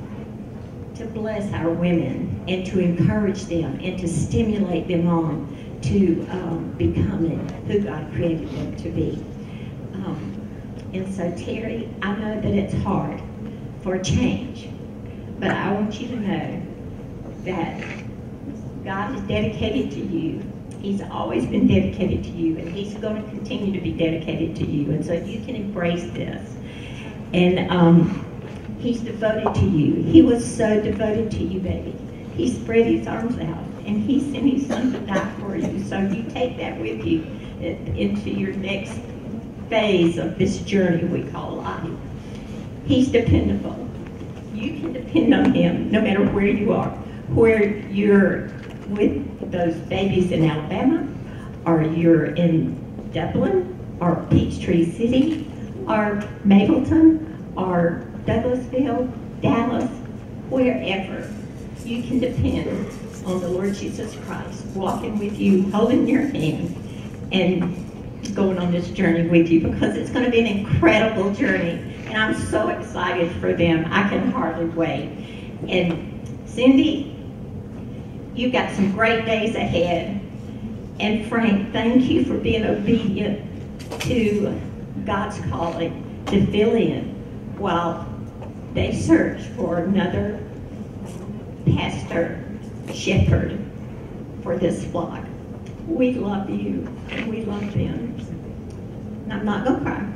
bless our women and to encourage them and to stimulate them on to becoming who God created them to be. And so, Terry, I know that it's hard for change, but I want you to know that God is dedicated to you. He's always been dedicated to you, and He's going to continue to be dedicated to you. And so you can embrace this. And He's devoted to you. He was so devoted to you, baby. He spread His arms out, and He sent His Son to die for you. So you take that with you into your next phase of this journey we call life. He's dependable. You can depend on Him no matter where you are, where you're with those babies in Alabama, or you're in Dublin, or Peachtree City, or Mapleton, or Douglasville, Dallas, wherever. You can depend on the Lord Jesus Christ walking with you, holding your hand, and going on this journey with you, because it's going to be an incredible journey, and I'm so excited for them. I can hardly wait. And Cindy, you've got some great days ahead. And Frank, thank you for being obedient to God's calling to fill in while they search for another pastor, shepherd for this flock. We love you, and we love them. And I'm not going to cry.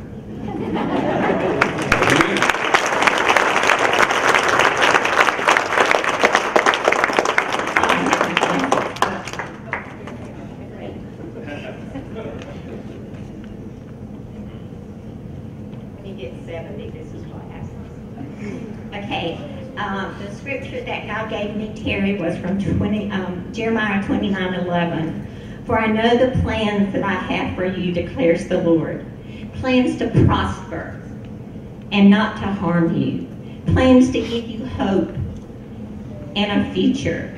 When you get 70, this is what happens. Okay, the scripture that God gave me, Terry, was from Jeremiah 29:11. For I know the plans that I have for you, declares the Lord. Plans to prosper and not to harm you. Plans to give you hope and a future.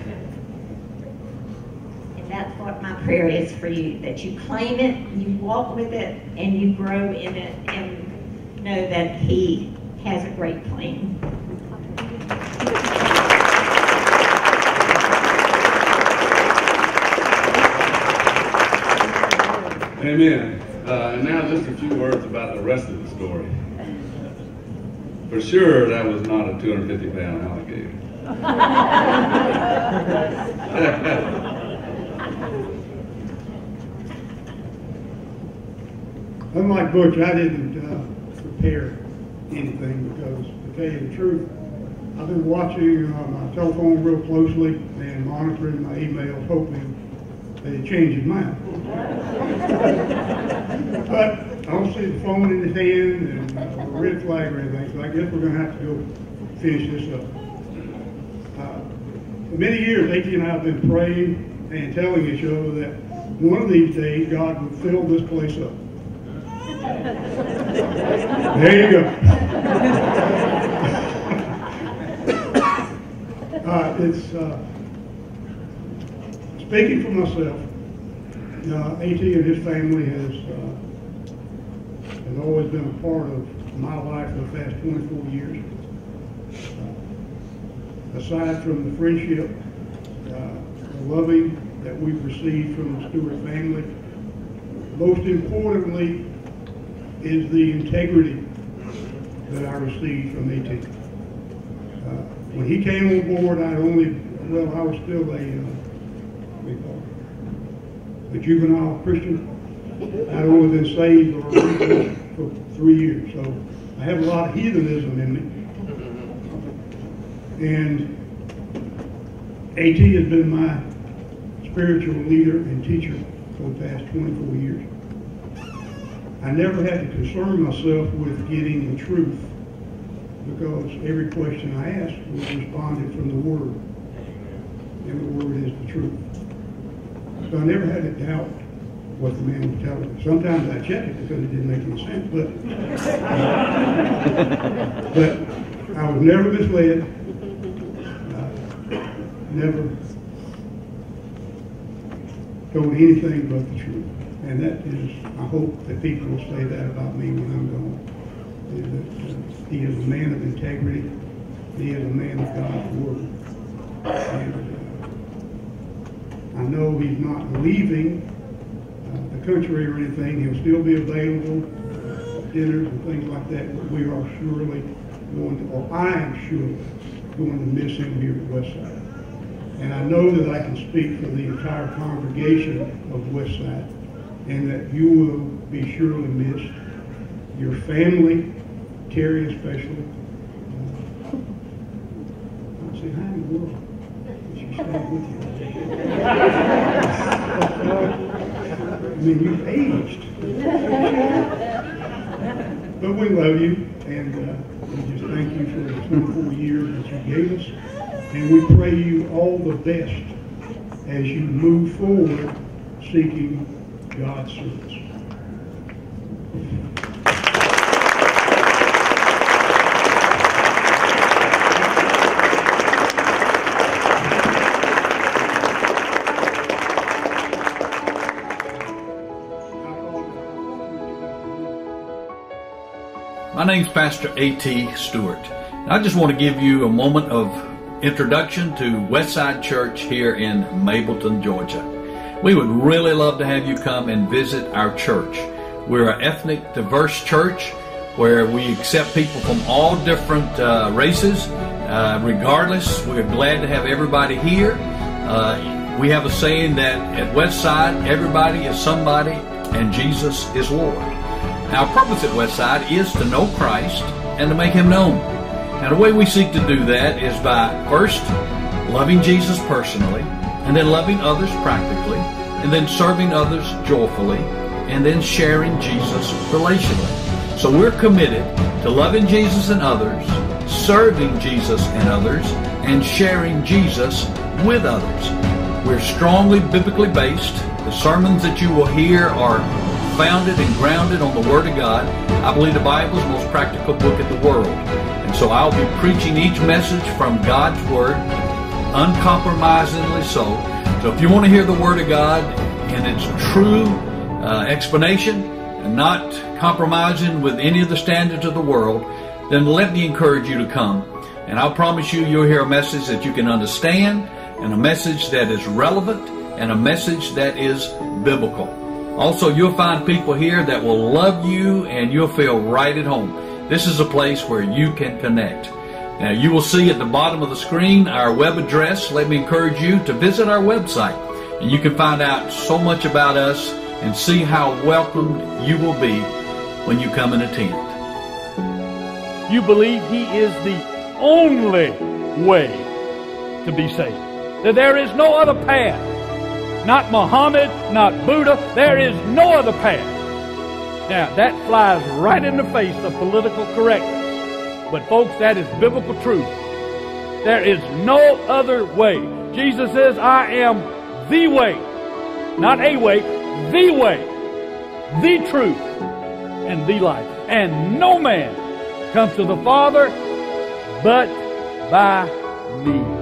And that's what my prayer is for you, that you claim it, you walk with it, and you grow in it, and know that He has a great plan. Amen. And now just a few words about the rest of the story. For sure, that was not a 250-pound alligator. Unlike Butch, I didn't prepare anything because, to tell you the truth, I've been watching my telephone real closely and monitoring my emails, hoping that it changed his mind. But I don't see the phone in his hand and a red flag or anything, so I guess we're going to have to go finish this up. For many years, A.T. and I have been praying and telling each other that one of these days God would fill this place up. There you go. Speaking for myself, A.T. and his family has always been a part of my life for the past 24 years. Aside from the friendship, the loving that we've received from the Stewart family, most importantly is the integrity that I received from A.T. When he came on board, I was still a juvenile Christian. I'd only been saved for 3 years, so I have a lot of heathenism in me. And A.T. has been my spiritual leader and teacher for the past 24 years. I never had to concern myself with getting the truth, because every question I asked was responded from the Word, and the Word is the truth. So I never had to doubt what the man was telling me. Sometimes I check it because it didn't make any sense, but I was never misled, never told anything but the truth. And that is, I hope that people will say that about me when I'm gone. Is that he is a man of integrity. He is a man of God's Word. And I I know he's not leaving the country or anything. He'll still be available, dinners and things like that, but we are surely going to, or I am surely going to miss him here at Westside. And I know that I can speak for the entire congregation of Westside, and that you will be surely missed. Your family, Terry especially. I'll say hi in the world. She stayed with you. I mean, you've aged. But we love you, and we just thank you for the 24 years that you gave us. And we pray you all the best as you move forward seeking God's service. My name's Pastor A.T. Stewart. I just want to give you a moment of introduction to Westside Church here in Mableton, Georgia. We would really love to have you come and visit our church. We're an ethnic, diverse church where we accept people from all different races. Regardless, we're glad to have everybody here. We have a saying that at Westside, everybody is somebody and Jesus is Lord. Our purpose at Westside is to know Christ and to make Him known. Now, the way we seek to do that is by first loving Jesus personally, and then loving others practically, and then serving others joyfully, and then sharing Jesus relationally. So we're committed to loving Jesus and others, serving Jesus and others, and sharing Jesus with others. We're strongly biblically based. The sermons that you will hear are founded and grounded on the Word of God. I believe the Bible is the most practical book in the world. And so I'll be preaching each message from God's Word, uncompromisingly so. So if you want to hear the Word of God in its true explanation and not compromising with any of the standards of the world, then let me encourage you to come. And I'll promise you, you'll hear a message that you can understand, and a message that is relevant, and a message that is biblical. Also, you'll find people here that will love you, and you'll feel right at home. This is a place where you can connect. Now, you will see at the bottom of the screen our web address. Let me encourage you to visit our website, and you can find out so much about us and see how welcomed you will be when you come and attend. You believe He is the only way to be saved. That there is no other path. Not Muhammad, not Buddha. There is no other path. Now, that flies right in the face of political correctness. But folks, that is biblical truth. There is no other way. Jesus says, I am the way. Not a way, the way, the truth, and the life. And no man comes to the Father but by me.